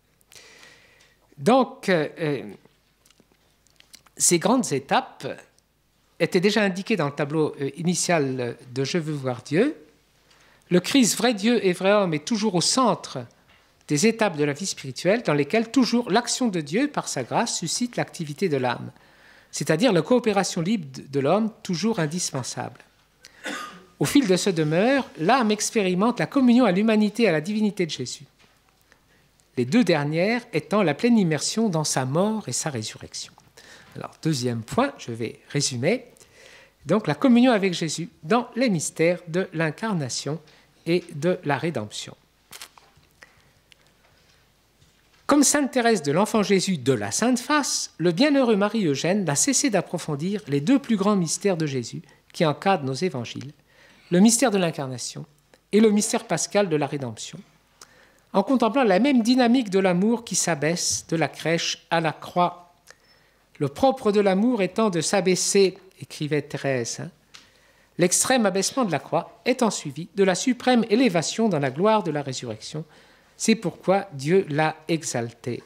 Donc, euh, ces grandes étapes étaient déjà indiquées dans le tableau initial de « Je veux voir Dieu ». Le Christ, vrai Dieu et vrai homme, est toujours au centre des étapes de la vie spirituelle dans lesquelles toujours l'action de Dieu, par sa grâce, suscite l'activité de l'âme, c'est-à-dire la coopération libre de l'homme, toujours indispensable. Au fil de ce demeure, l'âme expérimente la communion à l'humanité et à la divinité de Jésus. Les deux dernières étant la pleine immersion dans sa mort et sa résurrection. Alors, deuxième point, je vais résumer. Donc, la communion avec Jésus dans les mystères de l'incarnation et de la rédemption. Comme sainte Thérèse de l'Enfant Jésus de la Sainte Face, le bienheureux Marie-Eugène n'a cessé d'approfondir les deux plus grands mystères de Jésus qui encadrent nos évangiles, le mystère de l'incarnation et le mystère pascal de la rédemption, en contemplant la même dynamique de l'amour qui s'abaisse de la crèche à la croix. Le propre de l'amour étant de s'abaisser, écrivait Thérèse, hein, l'extrême abaissement de la croix étant suivi de la suprême élévation dans la gloire de la résurrection. C'est pourquoi Dieu l'a exalté.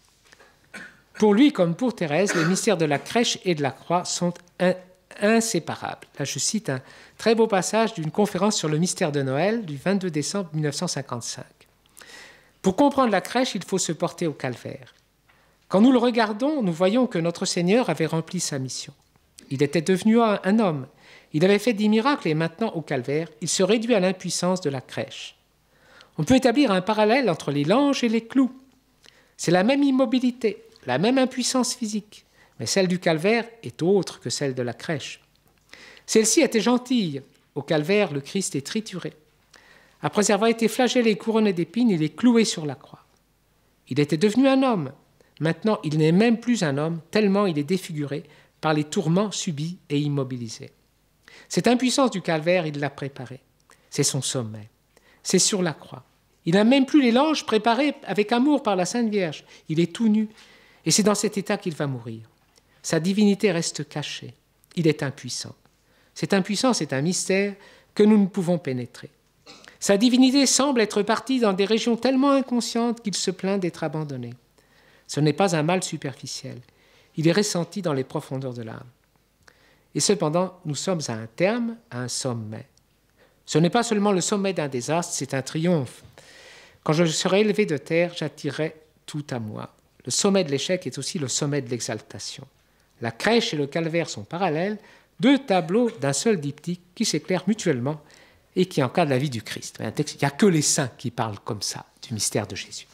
Pour lui, comme pour Thérèse, les mystères de la crèche et de la croix sont un, inséparables. Là, je cite un très beau passage d'une conférence sur le mystère de Noël du vingt-deux décembre mille neuf cent cinquante-cinq. Pour comprendre la crèche, il faut se porter au calvaire. Quand nous le regardons, nous voyons que notre Seigneur avait rempli sa mission. Il était devenu un, un homme. Il avait fait des miracles et maintenant, au calvaire, il se réduit à l'impuissance de la crèche. On peut établir un parallèle entre les langes et les clous. C'est la même immobilité, la même impuissance physique, mais celle du calvaire est autre que celle de la crèche. Celle-ci était gentille. Au calvaire, le Christ est trituré. Après avoir été flagellé et couronné d'épines, il est cloué sur la croix. Il était devenu un homme. Maintenant, il n'est même plus un homme, tellement il est défiguré par les tourments subis et immobilisés. Cette impuissance du calvaire, il l'a préparée. C'est son sommet. C'est sur la croix. Il n'a même plus les langes préparés avec amour par la Sainte Vierge. Il est tout nu. Et c'est dans cet état qu'il va mourir. Sa divinité reste cachée. Il est impuissant. Cette impuissance est un mystère que nous ne pouvons pénétrer. Sa divinité semble être partie dans des régions tellement inconscientes qu'il se plaint d'être abandonné. Ce n'est pas un mal superficiel. Il est ressenti dans les profondeurs de l'âme. Et cependant, nous sommes à un terme, à un sommet. Ce n'est pas seulement le sommet d'un désastre, c'est un triomphe. Quand je serai élevé de terre, j'attirerai tout à moi. Le sommet de l'échec est aussi le sommet de l'exaltation. La crèche et le calvaire sont parallèles, deux tableaux d'un seul diptyque qui s'éclairent mutuellement et qui encadrent la vie du Christ. Un texte, il n'y a que les saints qui parlent comme ça du mystère de Jésus.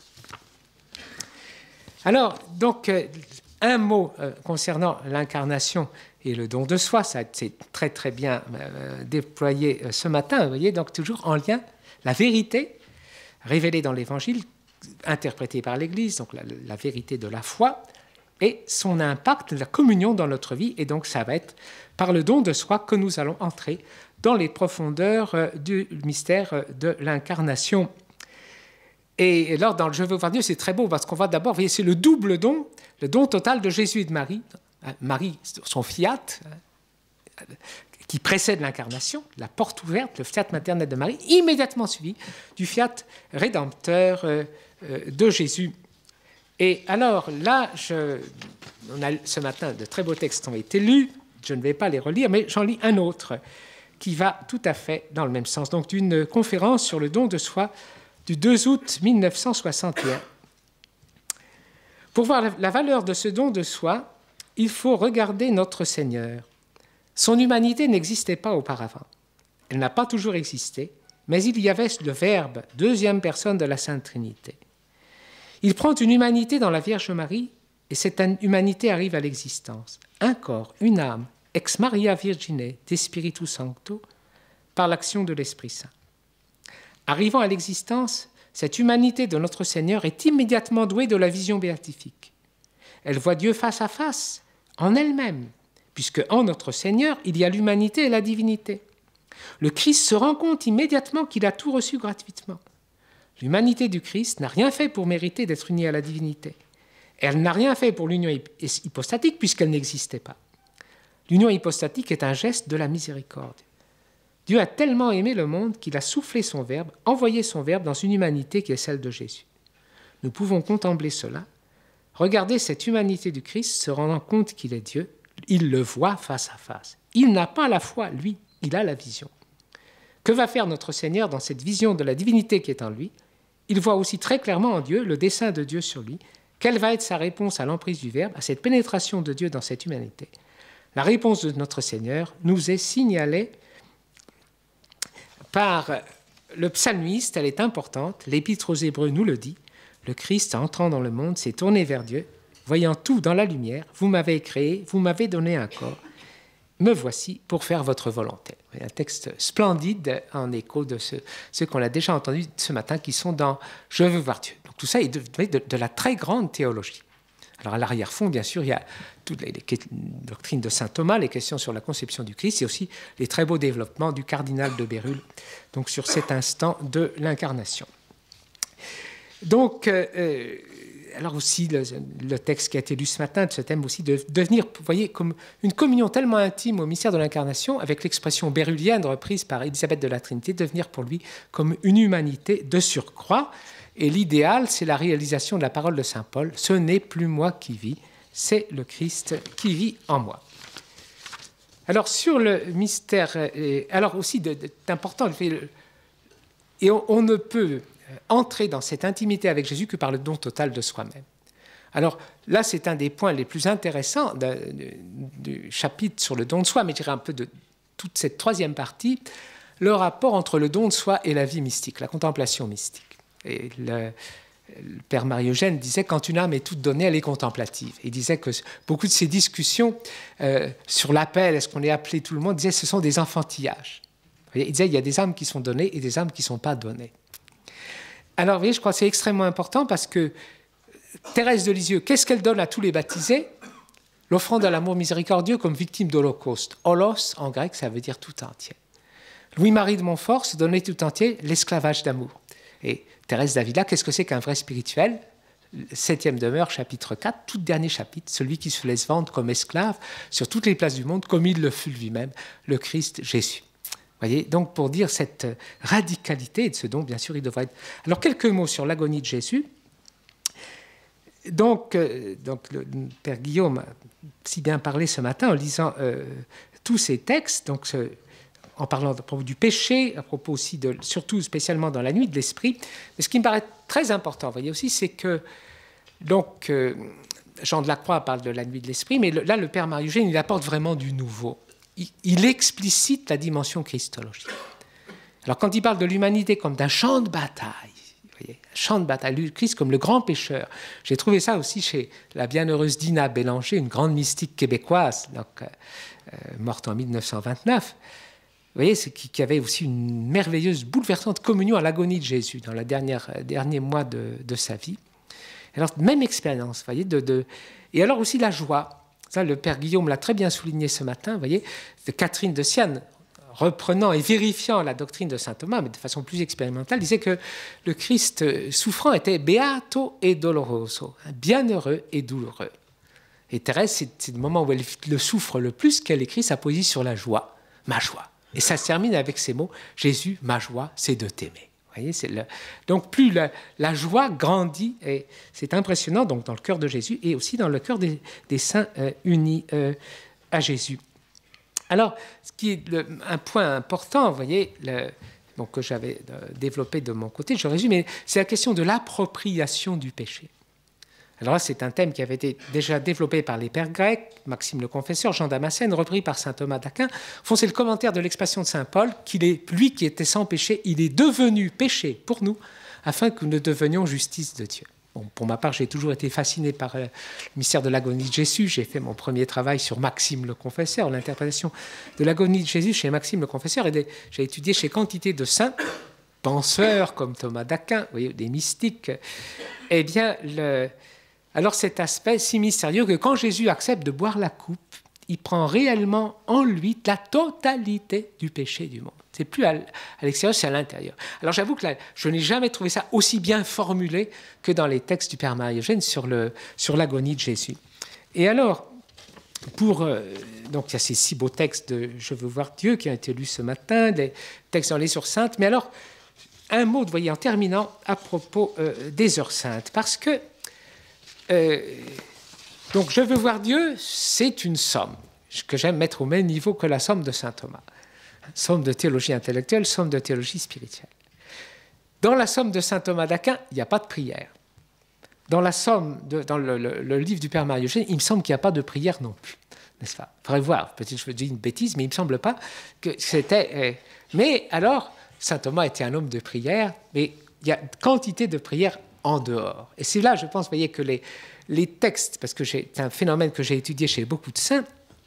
Alors, donc, un mot concernant l'incarnation et le don de soi, ça c'est très très bien déployé ce matin, vous voyez, donc toujours en lien, la vérité révélée dans l'Évangile, interprétée par l'Église, donc la, la vérité de la foi, et son impact, la communion dans notre vie, et donc ça va être par le don de soi que nous allons entrer dans les profondeurs du mystère de l'incarnation. Et là, dans le Je veux voir Dieu, c'est très beau, parce qu'on va d'abord, vous voyez, c'est le double don, le don total de Jésus et de Marie. Marie, son fiat, qui précède l'incarnation, la porte ouverte, le fiat maternel de Marie, immédiatement suivi du fiat rédempteur de Jésus. Et alors là, je, on a ce matin de très beaux textes ont été lus, je ne vais pas les relire, mais j'en lis un autre qui va tout à fait dans le même sens. Donc d'une conférence sur le don de soi du deux août mille neuf cent soixante et un. Pour voir la valeur de ce don de soi, il faut regarder notre Seigneur. Son humanité n'existait pas auparavant. Elle n'a pas toujours existé, mais il y avait le Verbe, deuxième personne de la Sainte Trinité. Il prend une humanité dans la Vierge Marie, et cette humanité arrive à l'existence. Un corps, une âme, ex Maria Virgine, de Spiritu Sancto, par l'action de l'Esprit Saint. Arrivant à l'existence, cette humanité de notre Seigneur est immédiatement douée de la vision béatifique. Elle voit Dieu face à face, en elle-même, puisque en notre Seigneur, il y a l'humanité et la divinité. Le Christ se rend compte immédiatement qu'il a tout reçu gratuitement. L'humanité du Christ n'a rien fait pour mériter d'être unie à la divinité. Elle n'a rien fait pour l'union hypostatique puisqu'elle n'existait pas. L'union hypostatique est un geste de la miséricorde. Dieu a tellement aimé le monde qu'il a soufflé son Verbe, envoyé son Verbe dans une humanité qui est celle de Jésus. Nous pouvons contempler cela, regarder cette humanité du Christ se rendant compte qu'il est Dieu, il le voit face à face. Il n'a pas la foi, lui, il a la vision. Que va faire notre Seigneur dans cette vision de la divinité qui est en lui? Il voit aussi très clairement en Dieu le dessein de Dieu sur lui. Quelle va être sa réponse à l'emprise du Verbe, à cette pénétration de Dieu dans cette humanité? La réponse de notre Seigneur nous est signalée par le psalmiste, elle est importante, l'Épître aux Hébreux nous le dit, le Christ, entrant dans le monde, s'est tourné vers Dieu, voyant tout dans la lumière, vous m'avez créé, vous m'avez donné un corps, me voici pour faire votre volonté. Un texte splendide en écho de ce, ce qu'on a déjà entendu ce matin, qui sont dans « Je veux voir Dieu ». Donc tout ça est de, de, de la très grande théologie. Alors à l'arrière-fond, bien sûr, il y a toutes les, les doctrines de saint Thomas, les questions sur la conception du Christ, et aussi les très beaux développements du cardinal de Bérulle, donc sur cet instant de l'incarnation. Donc, euh, alors aussi, le, le texte qui a été lu ce matin de ce thème aussi, de devenir, vous voyez, comme une communion tellement intime au mystère de l'incarnation, avec l'expression bérulienne reprise par Élisabeth de la Trinité, devenir pour lui comme une humanité de surcroît. Et l'idéal, c'est la réalisation de la parole de saint Paul. Ce n'est plus moi qui vis, c'est le Christ qui vit en moi. Alors, sur le mystère, alors aussi, c'est important, et on, on ne peut entrer dans cette intimité avec Jésus que par le don total de soi-même. Alors là, c'est un des points les plus intéressants de, de, du chapitre sur le don de soi, mais je dirais un peu de toute cette troisième partie, le rapport entre le don de soi et la vie mystique, la contemplation mystique. Et le, le père Marie-Eugène disait, quand une âme est toute donnée, elle est contemplative. Il disait que beaucoup de ces discussions euh, sur l'appel, est-ce qu'on est appelé tout le monde, disait, ce sont des enfantillages. Il disait, il y a des âmes qui sont données et des âmes qui ne sont pas données. Alors, vous voyez, je crois que c'est extrêmement important parce que Thérèse de Lisieux, qu'est-ce qu'elle donne à tous les baptisés? L'offrande à l'amour miséricordieux comme victime d'Holocauste. Holos, en grec, ça veut dire tout entier. Louis-Marie de Montfort se donnait tout entier l'esclavage d'amour. Et Thérèse d'Avila, qu'est-ce que c'est qu'un vrai spirituel? Septième demeure, chapitre quatre, tout dernier chapitre, celui qui se laisse vendre comme esclave sur toutes les places du monde, comme il le fut lui-même, le Christ Jésus. Voyez, donc pour dire cette radicalité de ce don, bien sûr, il devrait être... Alors, quelques mots sur l'agonie de Jésus. Donc, euh, donc le père Guillaume a si bien parlé ce matin en lisant euh, tous ces textes, donc ce, en parlant à propos du péché, à propos aussi, de, surtout spécialement dans la nuit de l'esprit. Mais ce qui me paraît très important, vous voyez aussi, c'est que Donc, euh, Jean de la Croix parle de la nuit de l'esprit, mais le, là, le Père Marie-Eugène, il apporte vraiment du nouveau. Il, il explicite la dimension christologique. Alors, quand il parle de l'humanité comme d'un champ de bataille, vous voyez, un champ de bataille, le Christ comme le grand pécheur, j'ai trouvé ça aussi chez la bienheureuse Dina Bélanger, une grande mystique québécoise, donc, euh, euh, morte en mille neuf cent vingt-neuf. Vous voyez, c'est qui, qui avait aussi une merveilleuse, bouleversante communion à l'agonie de Jésus dans le dernier, dernier mois de, de sa vie. Alors, même expérience, vous voyez, de, de, et alors aussi la joie. Ça, le Père Guillaume l'a très bien souligné ce matin, vous voyez, de Catherine de Sienne, reprenant et vérifiant la doctrine de saint Thomas, mais de façon plus expérimentale, disait que le Christ souffrant était beato et doloroso, bienheureux et douloureux. Et Thérèse, c'est, c'est le moment où elle le souffre le plus qu'elle écrit sa poésie sur la joie, ma joie. Et ça se termine avec ces mots, Jésus, ma joie, c'est de t'aimer. Vous voyez, c'est le... Donc plus la, la joie grandit, et c'est impressionnant donc, dans le cœur de Jésus et aussi dans le cœur des, des saints euh, unis euh, à Jésus. Alors, ce qui est le, un point important, vous voyez, le, donc, que j'avais développé de mon côté, je résume, c'est la question de l'appropriation du péché. Alors là, c'est un thème qui avait été déjà développé par les pères grecs, Maxime le Confesseur, Jean Damascène, repris par saint Thomas d'Aquin. Au fond, c'est le commentaire de l'expression de saint Paul, qu'il est, lui qui était sans péché, il est devenu péché pour nous, afin que nous devenions justice de Dieu. Bon, pour ma part, j'ai toujours été fasciné par le mystère de l'agonie de Jésus. J'ai fait mon premier travail sur Maxime le Confesseur, l'interprétation de l'agonie de Jésus chez Maxime le Confesseur. Et des, j'ai étudié chez quantité de saints, penseurs comme Thomas d'Aquin, vous voyez, des mystiques. Eh bien, le, alors cet aspect si mystérieux que quand Jésus accepte de boire la coupe, il prend réellement en lui la totalité du péché du monde. C'est plus à l'extérieur, c'est à l'intérieur. Alors j'avoue que là, je n'ai jamais trouvé ça aussi bien formulé que dans les textes du Père Marie-Eugène sur, le, sur l'agonie de Jésus. Et alors, pour, euh, donc il y a ces six beaux textes de « Je veux voir Dieu » qui ont été lus ce matin, des textes dans les Heures saintes, mais alors, un mot, vous voyez, en terminant, à propos euh, des Heures saintes, parce que, euh, donc « Je veux voir Dieu », c'est une somme que j'aime mettre au même niveau que la somme de saint Thomas. Somme de théologie intellectuelle, somme de théologie spirituelle. Dans la somme de saint Thomas d'Aquin, il n'y a pas de prière. Dans la somme, de, dans le, le, le livre du Père Marie-Eugène, il me semble qu'il n'y a pas de prière non plus, n'est-ce pas? Il faudrait voir, peut-être que je dis une bêtise, mais il ne me semble pas que c'était... Euh, mais alors, saint Thomas était un homme de prière, mais il y a quantité de prières en dehors. Et c'est là, je pense, vous voyez, que les, les textes, parce que c'est un phénomène que j'ai étudié chez beaucoup de saints,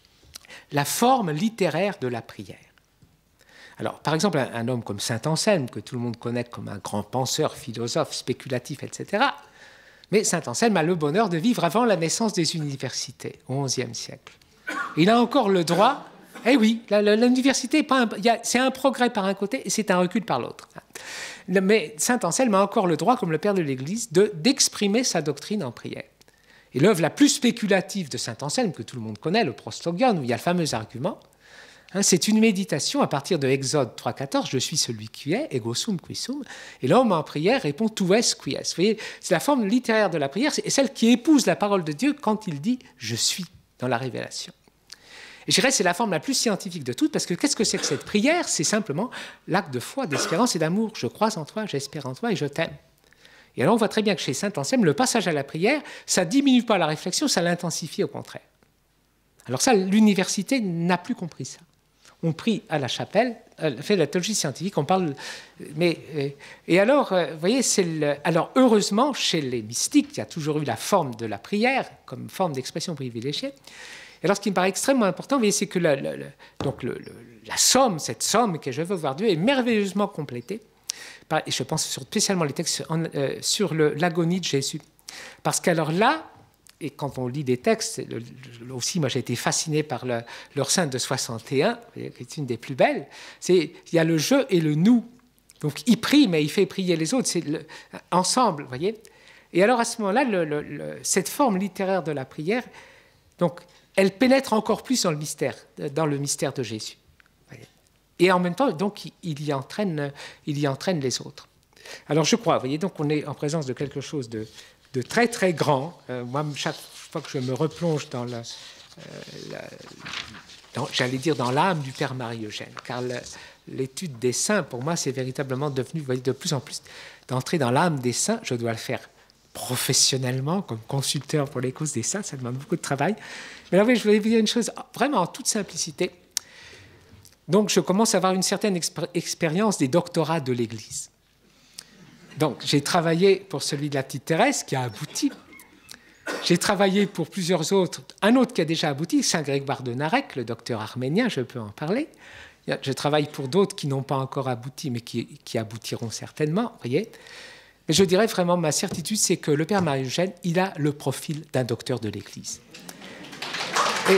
la forme littéraire de la prière. Alors, par exemple, un, un homme comme saint Anselme, que tout le monde connaît comme un grand penseur, philosophe, spéculatif, et cetera. Mais saint Anselme a le bonheur de vivre avant la naissance des universités, au onzième siècle. Il a encore le droit... Eh oui, l'université, c'est un progrès par un côté et c'est un recul par l'autre. Mais saint Anselme a encore le droit, comme le père de l'Église, de, d'exprimer sa doctrine en prière. Et l'œuvre la plus spéculative de saint Anselme, que tout le monde connaît, le Prostogion, où il y a le fameux argument, hein, c'est une méditation à partir de Exode trois quatorze, je suis celui qui est, ego sum qui sum, et l'homme en prière répond tu es qui est. Vous voyez, c'est la forme littéraire de la prière, c'est celle qui épouse la parole de Dieu quand il dit je suis dans la révélation. Et je dirais que c'est la forme la plus scientifique de toutes, parce que qu'est-ce que c'est que cette prière? C'est simplement l'acte de foi, d'espérance et d'amour. Je crois en toi, j'espère en toi et je t'aime. Et alors on voit très bien que chez saint Anselme, le passage à la prière, ça ne diminue pas la réflexion, ça l'intensifie au contraire. Alors ça, l'université n'a plus compris ça. On prie à la chapelle, on fait de la théologie scientifique, on parle... Mais, et alors, vous voyez, c'est le, alors heureusement, chez les mystiques, il y a toujours eu la forme de la prière comme forme d'expression privilégiée. Et alors, ce qui me paraît extrêmement important, vous voyez, c'est que la, la, la, donc le, le, la somme, cette somme que je veux voir Dieu, est merveilleusement complétée. Par, et je pense sur, spécialement les textes en, euh, sur le, l'agonie de Jésus. Parce qu'alors là, et quand on lit des textes, le, le, aussi, moi j'ai été fasciné par le, l'Heure sainte de soixante et un, qui est une des plus belles, c'est, il y a le je et le nous. Donc il prie, mais il fait prier les autres, c'est le, ensemble, vous voyez. Et alors à ce moment-là, le, le, le, cette forme littéraire de la prière, donc, elle pénètre encore plus dans le mystère, dans le mystère de Jésus. Et en même temps, donc, il y entraîne, il y entraîne les autres. Alors, je crois, vous voyez, donc on est en présence de quelque chose de, de très, très grand. Euh, moi, chaque fois que je me replonge dans la, euh, la dans, j'allais dire dans l'âme du Père Marie-Eugène, car le, l'étude des saints, pour moi, c'est véritablement devenu, vous voyez, de plus en plus d'entrer dans l'âme des saints. Je dois le faire professionnellement, comme consulteur pour les causes des saints, ça demande beaucoup de travail. Mais là, oui, je voulais vous dire une chose, vraiment en toute simplicité. Donc, je commence à avoir une certaine expé- expérience des doctorats de l'Église. Donc, j'ai travaillé pour celui de la petite Thérèse, qui a abouti. J'ai travaillé pour plusieurs autres. Un autre qui a déjà abouti, Saint-Grégoire de Narek, le docteur arménien, je peux en parler. Je travaille pour d'autres qui n'ont pas encore abouti, mais qui, qui aboutiront certainement, voyez. Mais je dirais vraiment, ma certitude, c'est que le père Marie-Eugène, il a le profil d'un docteur de l'Église. Et,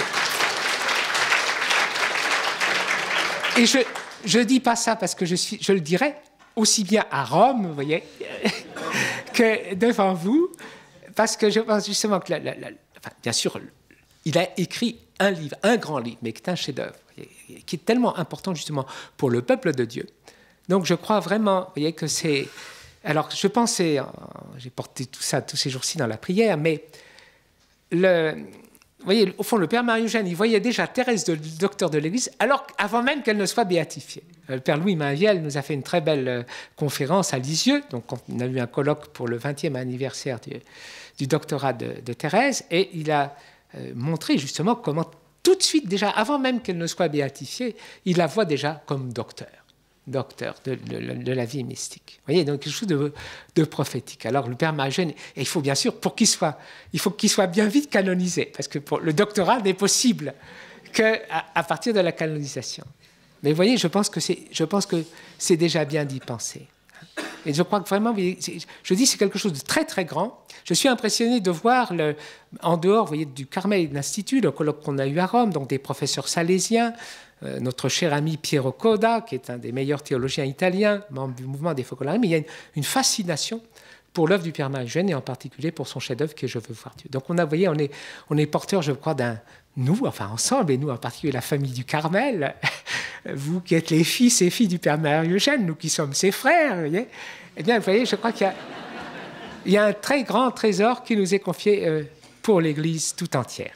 et je ne dis pas ça parce que je, suis, je le dirais aussi bien à Rome, vous voyez, que devant vous, parce que je pense justement que, la, la, la, enfin, bien sûr, il a écrit un livre, un grand livre, mais qui est un chef-d'œuvre, qui est tellement important justement pour le peuple de Dieu. Donc je crois vraiment, vous voyez, que c'est... Alors je pensais, j'ai porté tout ça tous ces jours-ci dans la prière, mais le... Vous voyez, au fond, le père Marie-Eugène, il voyait déjà Thérèse, le docteur de l'Église, alors avant même qu'elle ne soit béatifiée. Le père Louis Mainviel nous a fait une très belle conférence à Lisieux, donc on a eu un colloque pour le vingtième anniversaire du, du doctorat de, de Thérèse, et il a euh, montré justement comment tout de suite, déjà avant même qu'elle ne soit béatifiée, il la voit déjà comme docteur. docteur de, de, de la vie mystique. Vous voyez, donc quelque chose de, de prophétique. Alors le père Marie-Eugène, et il faut bien sûr, pour qu'il soit, il faut qu'il soit bien vite canonisé, parce que pour, le doctorat n'est possible qu'à à partir de la canonisation. Mais vous voyez, je pense que c'est, je pense que c'est déjà bien d'y penser. Et je crois que vraiment, je dis, c'est quelque chose de très très grand. Je suis impressionné de voir, le, en dehors, vous voyez, du Carmel et de l'Institut, le colloque qu'on a eu à Rome, donc des professeurs salésiens, euh, notre cher ami Piero Coda, qui est un des meilleurs théologiens italiens, membre du mouvement des Focolari, mais il y a une, une fascination pour l'œuvre du père Marie-Eugène et en particulier pour son chef-d'œuvre qui est Je veux voir Dieu. Donc on a, vous voyez, on est, on est porteur, je crois, d'un, nous, enfin ensemble, et nous en particulier la famille du Carmel, vous qui êtes les fils et filles du père Marie-Eugène, nous qui sommes ses frères, vous voyez, eh bien, vous voyez, je crois qu'il y a, il y a un très grand trésor qui nous est confié euh, pour l'Église tout entière.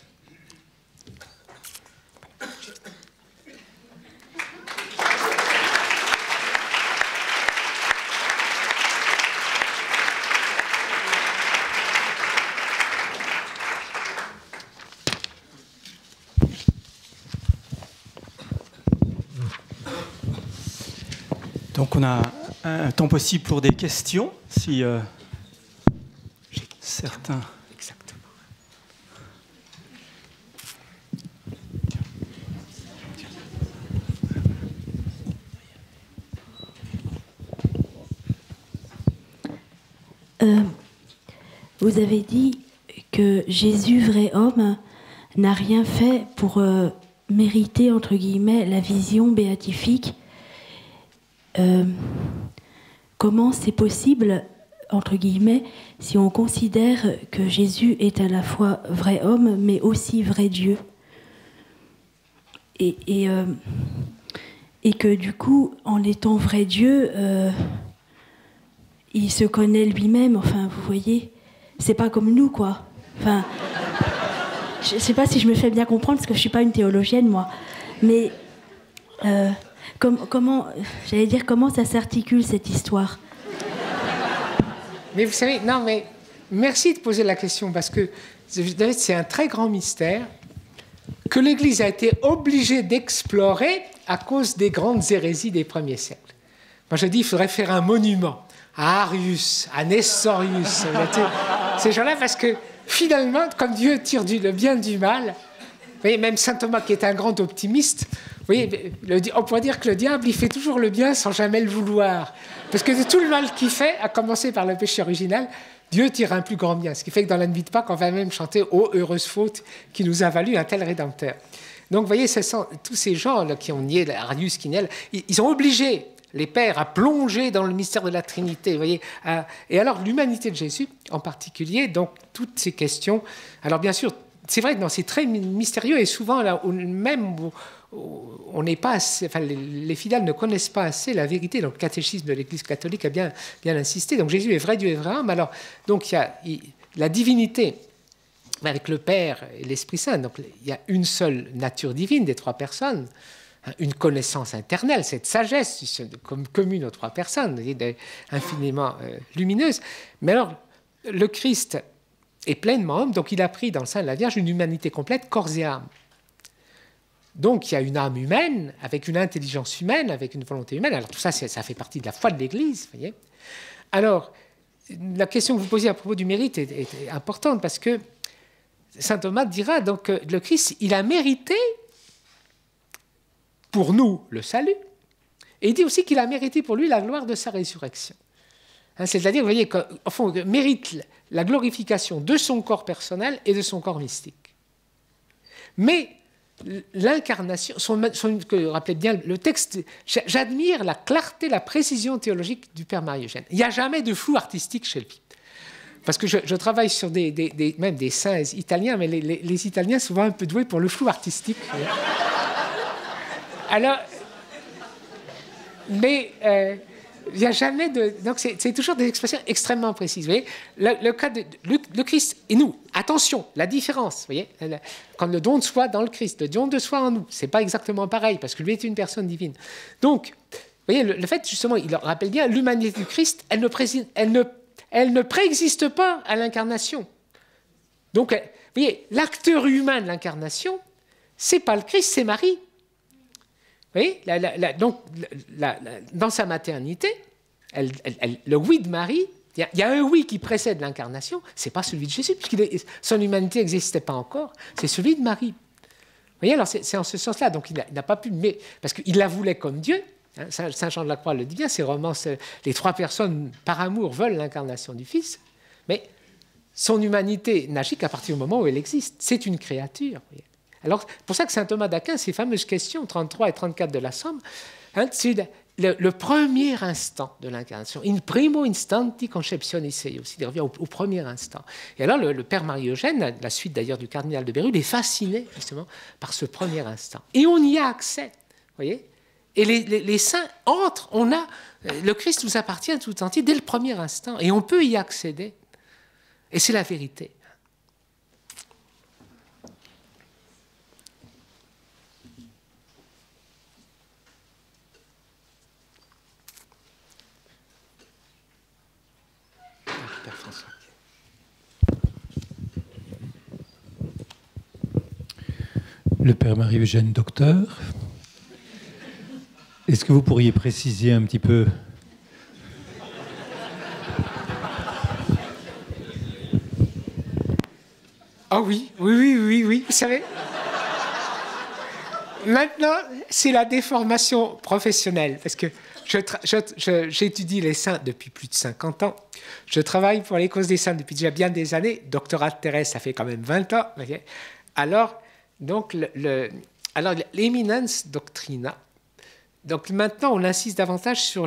Donc on a un temps possible pour des questions, si euh, certains... Exactement. Euh, vous avez dit que Jésus, vrai homme, n'a rien fait pour euh, mériter, entre guillemets, la vision béatifique. Euh, comment c'est possible, entre guillemets, si on considère que Jésus est à la fois vrai homme, mais aussi vrai Dieu, et, et, euh, et que du coup, en étant vrai Dieu, euh, il se connaît lui-même, enfin, vous voyez, c'est pas comme nous, quoi. Enfin, je sais pas si je me fais bien comprendre, parce que je suis pas une théologienne, moi, mais... Euh, Com- comment, j'allais dire, comment ça s'articule, cette histoire? Mais vous savez, non, mais merci de poser la question, parce que c'est un très grand mystère que l'Église a été obligée d'explorer à cause des grandes hérésies des premiers siècles. Moi, je dis, il faudrait faire un monument à Arius, à Nestorius, ces gens-là, parce que finalement, comme Dieu tire du, le bien du mal, vous voyez, même saint Thomas, qui est un grand optimiste, vous voyez, le, on pourrait dire que le diable, il fait toujours le bien sans jamais le vouloir. Parce que de tout le mal qu'il fait, à commencer par le péché original, Dieu tire un plus grand bien. Ce qui fait que dans la nuit de Pâques, on va même chanter « Ô heureuse faute qui nous a valu un tel Rédempteur ». Donc, vous voyez, ce sont, tous ces gens là, qui ont nié Arius, qui niaient, ils, ils ont obligé les pères à plonger dans le mystère de la Trinité. Vous voyez, à, et alors, l'humanité de Jésus, en particulier, donc, toutes ces questions... Alors, bien sûr, c'est vrai que c'est très mystérieux et souvent, là, même... on n'est pas assez, enfin, les, les fidèles ne connaissent pas assez la vérité. Donc, le catéchisme de l'Église catholique a bien, bien insisté. Donc, Jésus est vrai Dieu et vrai homme. Alors, donc, il y a il, la divinité avec le Père et l'Esprit Saint. Donc, il y a une seule nature divine des trois personnes, hein, une connaissance éternelle, cette sagesse comme commune aux trois personnes, infiniment euh, lumineuse. Mais alors, le Christ est pleinement homme, donc il a pris dans le sein de la Vierge une humanité complète, corps et âme. Donc il y a une âme humaine, avec une intelligence humaine, avec une volonté humaine. Alors tout ça, ça fait partie de la foi de l'Église, voyez. Alors, la question que vous posiez à propos du mérite est, est importante, parce que saint Thomas dira donc que le Christ, il a mérité pour nous le salut, et il dit aussi qu'il a mérité pour lui la gloire de sa résurrection. Hein, c'est-à-dire, vous voyez, qu'au fond, il mérite la glorification de son corps personnel et de son corps mystique. Mais l'incarnation, son, son, que, rappelez bien le texte, j'admire la clarté, la précision théologique du Père Marie-Eugène. Il n'y a jamais de flou artistique chez lui. Parce que je, je travaille sur des, des, des, même des saints italiens, mais les, les, les Italiens sont souvent un peu doués pour le flou artistique. Alors, mais euh, il n'y a jamais de... Donc c'est toujours des expressions extrêmement précises. Vous voyez, le, le cas de le, le Christ et nous, attention, la différence, vous voyez, quand le don de soi dans le Christ, le don de soi en nous, ce n'est pas exactement pareil, parce que lui est une personne divine. Donc, vous voyez, le, le fait, justement, il rappelle bien, l'humanité du Christ, elle ne, pré, elle ne, elle ne préexiste pas à l'incarnation. Donc, vous voyez, l'acteur humain de l'incarnation, ce n'est pas le Christ, c'est Marie. Vous voyez, la, la, la, donc, la, la, dans sa maternité, elle, elle, elle, le oui de Marie, il y, y a un oui qui précède l'incarnation, ce n'est pas celui de Jésus, puisque son humanité n'existait pas encore, c'est celui de Marie. Vous voyez, alors c'est en ce sens-là, donc il n'a pas pu, mais, parce qu'il la voulait comme Dieu, hein, Saint Jean de la Croix le dit bien, ses romans, les trois personnes par amour veulent l'incarnation du Fils, mais son humanité n'agit qu'à partir du moment où elle existe, c'est une créature, vous voyez. Alors, c'est pour ça que saint Thomas d'Aquin, ces fameuses questions trente-trois et trente-quatre de la Somme, hein, c'est le, le premier instant de l'incarnation. In primo instanti conceptionis eius. Il revient au, au premier instant. Et alors, le, le père Marie-Eugène, la suite d'ailleurs du cardinal de Bérulle, est fasciné justement par ce premier instant. Et on y a accès, vous voyez. Et les, les, les saints entrent, on a, le Christ nous appartient tout entier dès le premier instant. Et on peut y accéder. Et c'est la vérité. Le Père Marie-Eugène, docteur, est-ce que vous pourriez préciser un petit peu Ah oui, oui, oui, oui, oui, vous savez. Maintenant, c'est la déformation professionnelle, parce que j'étudie les saints depuis plus de cinquante ans. Je travaille pour les causes des saints depuis déjà bien des années. Doctorat de Thérèse, ça fait quand même vingt ans. Vous voyez. Alors, donc, le, le, alors l'éminence doctrina. Donc maintenant, on insiste davantage sur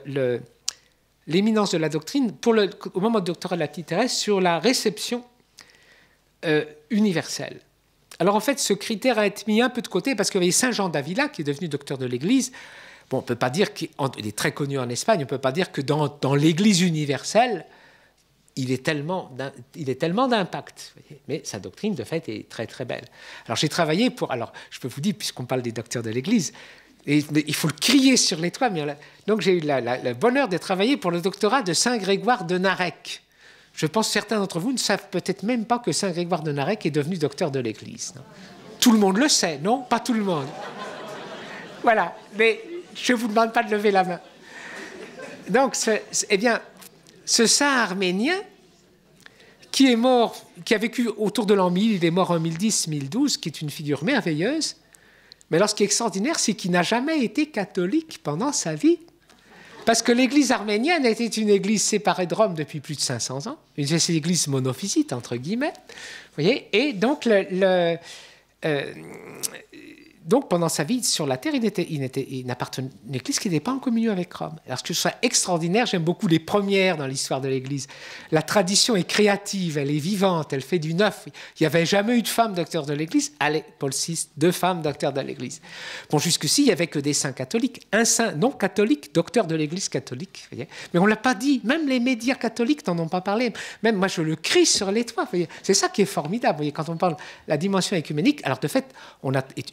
l'éminence de la doctrine, pour le, au moment du doctorat de la petite Thérèse, sur la réception euh, universelle. Alors en fait, ce critère a été mis un peu de côté, parce que vous voyez, Saint Jean d'Avila, qui est devenu docteur de l'Église, bon, on ne peut pas dire qu'il est très connu en Espagne, on ne peut pas dire que dans, dans l'Église universelle, il est tellement, il est tellement d'impact. Mais sa doctrine, de fait, est très, très belle. Alors, j'ai travaillé pour... Alors, je peux vous dire, puisqu'on parle des docteurs de l'Église, et, il faut le crier sur les toits. Mais on a, donc, j'ai eu la, la, le bonheur de travailler pour le doctorat de Saint Grégoire de Narek. Je pense que certains d'entre vous ne savent peut-être même pas que Saint Grégoire de Narek est devenu docteur de l'Église. Non ? Tout le monde le sait, non? Pas tout le monde. Voilà. Mais je ne vous demande pas de lever la main. Donc, ce, eh bien... ce saint arménien qui est mort, qui a vécu autour de l'an mille, il est mort en mille dix mille douze, qui est une figure merveilleuse, mais alors ce qui est extraordinaire, c'est qu'il n'a jamais été catholique pendant sa vie. Parce que l'église arménienne était une église séparée de Rome depuis plus de cinq cents ans, une église monophysite, entre guillemets, vous voyez, et donc le... le euh, Donc, pendant sa vie sur la terre, il, était, il, était, il appartenait à une église qui n'était pas en communion avec Rome. Alors, ce que je trouve extraordinaire, j'aime beaucoup les premières dans l'histoire de l'église. La tradition est créative, elle est vivante, elle fait du neuf. Il n'y avait jamais eu de femme docteur de l'église. Allez, Paul six, deux femmes docteurs de l'église. Bon, jusqu'ici, il n'y avait que des saints catholiques. Un saint non catholique, docteur de l'église catholique. Vous voyez. Mais on ne l'a pas dit. Même les médias catholiques n'en ont pas parlé. Même moi, je le crie sur les toits. C'est ça qui est formidable. Vous voyez, quand on parle de la dimension œcuménique, alors de fait, on a, je, je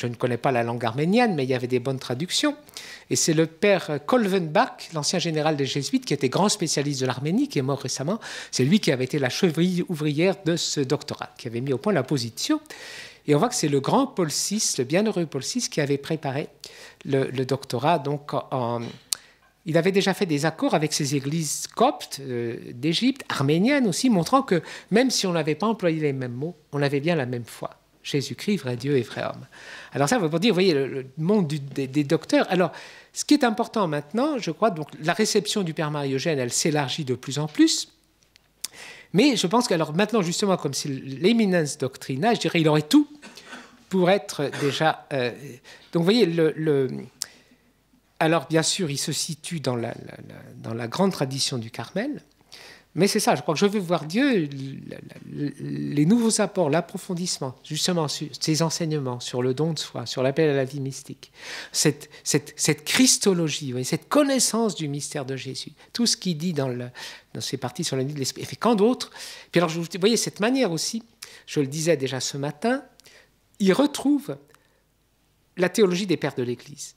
ne connais pas la langue arménienne, mais il y avait des bonnes traductions. Et c'est le père Kolvenbach, l'ancien général des Jésuites, qui était grand spécialiste de l'Arménie, qui est mort récemment. C'est lui qui avait été la cheville ouvrière de ce doctorat, qui avait mis au point la position. Et on voit que c'est le grand Paul six, le bienheureux Paul six, qui avait préparé le, le doctorat. Donc, en, il avait déjà fait des accords avec ces églises coptes euh, d'Égypte, arméniennes aussi, montrant que même si on n'avait pas employé les mêmes mots, on avait bien la même foi. Jésus-Christ, vrai Dieu et vrai homme. Alors ça, vous dire, vous voyez, le, le monde du, des, des docteurs. Alors, ce qui est important maintenant, je crois, donc la réception du Père Marie-Eugène, elle s'élargit de plus en plus. Mais je pense qu'alors maintenant, justement, comme c'est l'éminence doctrinale, je dirais, il aurait tout pour être déjà... Euh, donc, vous voyez, le, le... alors, bien sûr, il se situe dans la, la, la, dans la grande tradition du Carmel. Mais c'est ça, je crois que je veux voir Dieu, les nouveaux apports, l'approfondissement, justement, sur ces enseignements, sur le don de soi, sur l'appel à la vie mystique, cette, cette, cette christologie, vous voyez, cette connaissance du mystère de Jésus, tout ce qu'il dit dans, le, dans ces parties sur la nuit de l'Esprit, et fait quand d'autres. Puis alors, vous voyez, cette manière aussi, je le disais déjà ce matin, il retrouve la théologie des pères de l'Église,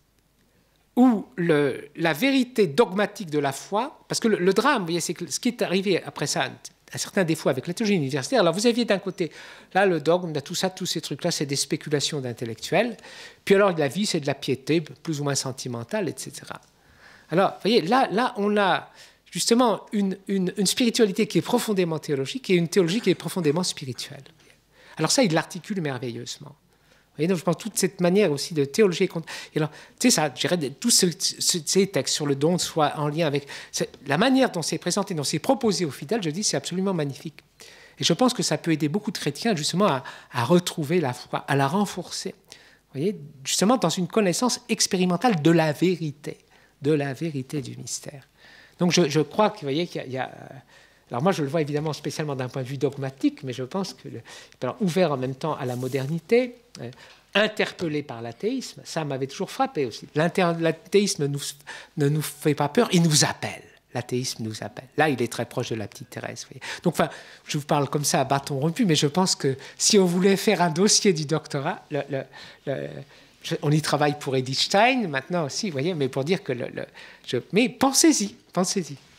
où le, la vérité dogmatique de la foi, parce que le, le drame, vous voyez, c'est que ce qui est arrivé après ça, un certain défaut avec la théologie universitaire, alors vous aviez d'un côté, là, le dogme, tout ça, tous ces trucs-là, c'est des spéculations d'intellectuels, puis alors la vie, c'est de la piété, plus ou moins sentimentale, et cetera. Alors, vous voyez, là, là on a justement une, une, une spiritualité qui est profondément théologique et une théologie qui est profondément spirituelle. Alors ça, il l'articule merveilleusement. Vous voyez, donc je pense toute cette manière aussi de théologie. Et alors, tu sais, ça, je dirais, tous ce, ce, ces textes sur le don de soi en lien avec la manière dont c'est présenté, dont c'est proposé aux fidèles, je dis, c'est absolument magnifique. Et je pense que ça peut aider beaucoup de chrétiens justement à, à retrouver la foi, à la renforcer. Vous voyez, justement dans une connaissance expérimentale de la vérité, de la vérité du mystère. Donc je, je crois que, vous voyez, qu'il y a, il y a alors moi, je le vois évidemment spécialement d'un point de vue dogmatique, mais je pense que, le, alors, ouvert en même temps à la modernité, euh, interpellé par l'athéisme, ça m'avait toujours frappé aussi. L'athéisme nous, ne nous fait pas peur, il nous appelle. L'athéisme nous appelle. Là, il est très proche de la petite Thérèse. Vous voyez. Donc, enfin, je vous parle comme ça à bâton rompu, mais je pense que si on voulait faire un dossier du doctorat, le, le, le, je, on y travaille pour Edith Stein maintenant aussi, vous voyez, mais pour dire que... Le, le, je, mais pensez-y, pensez-y.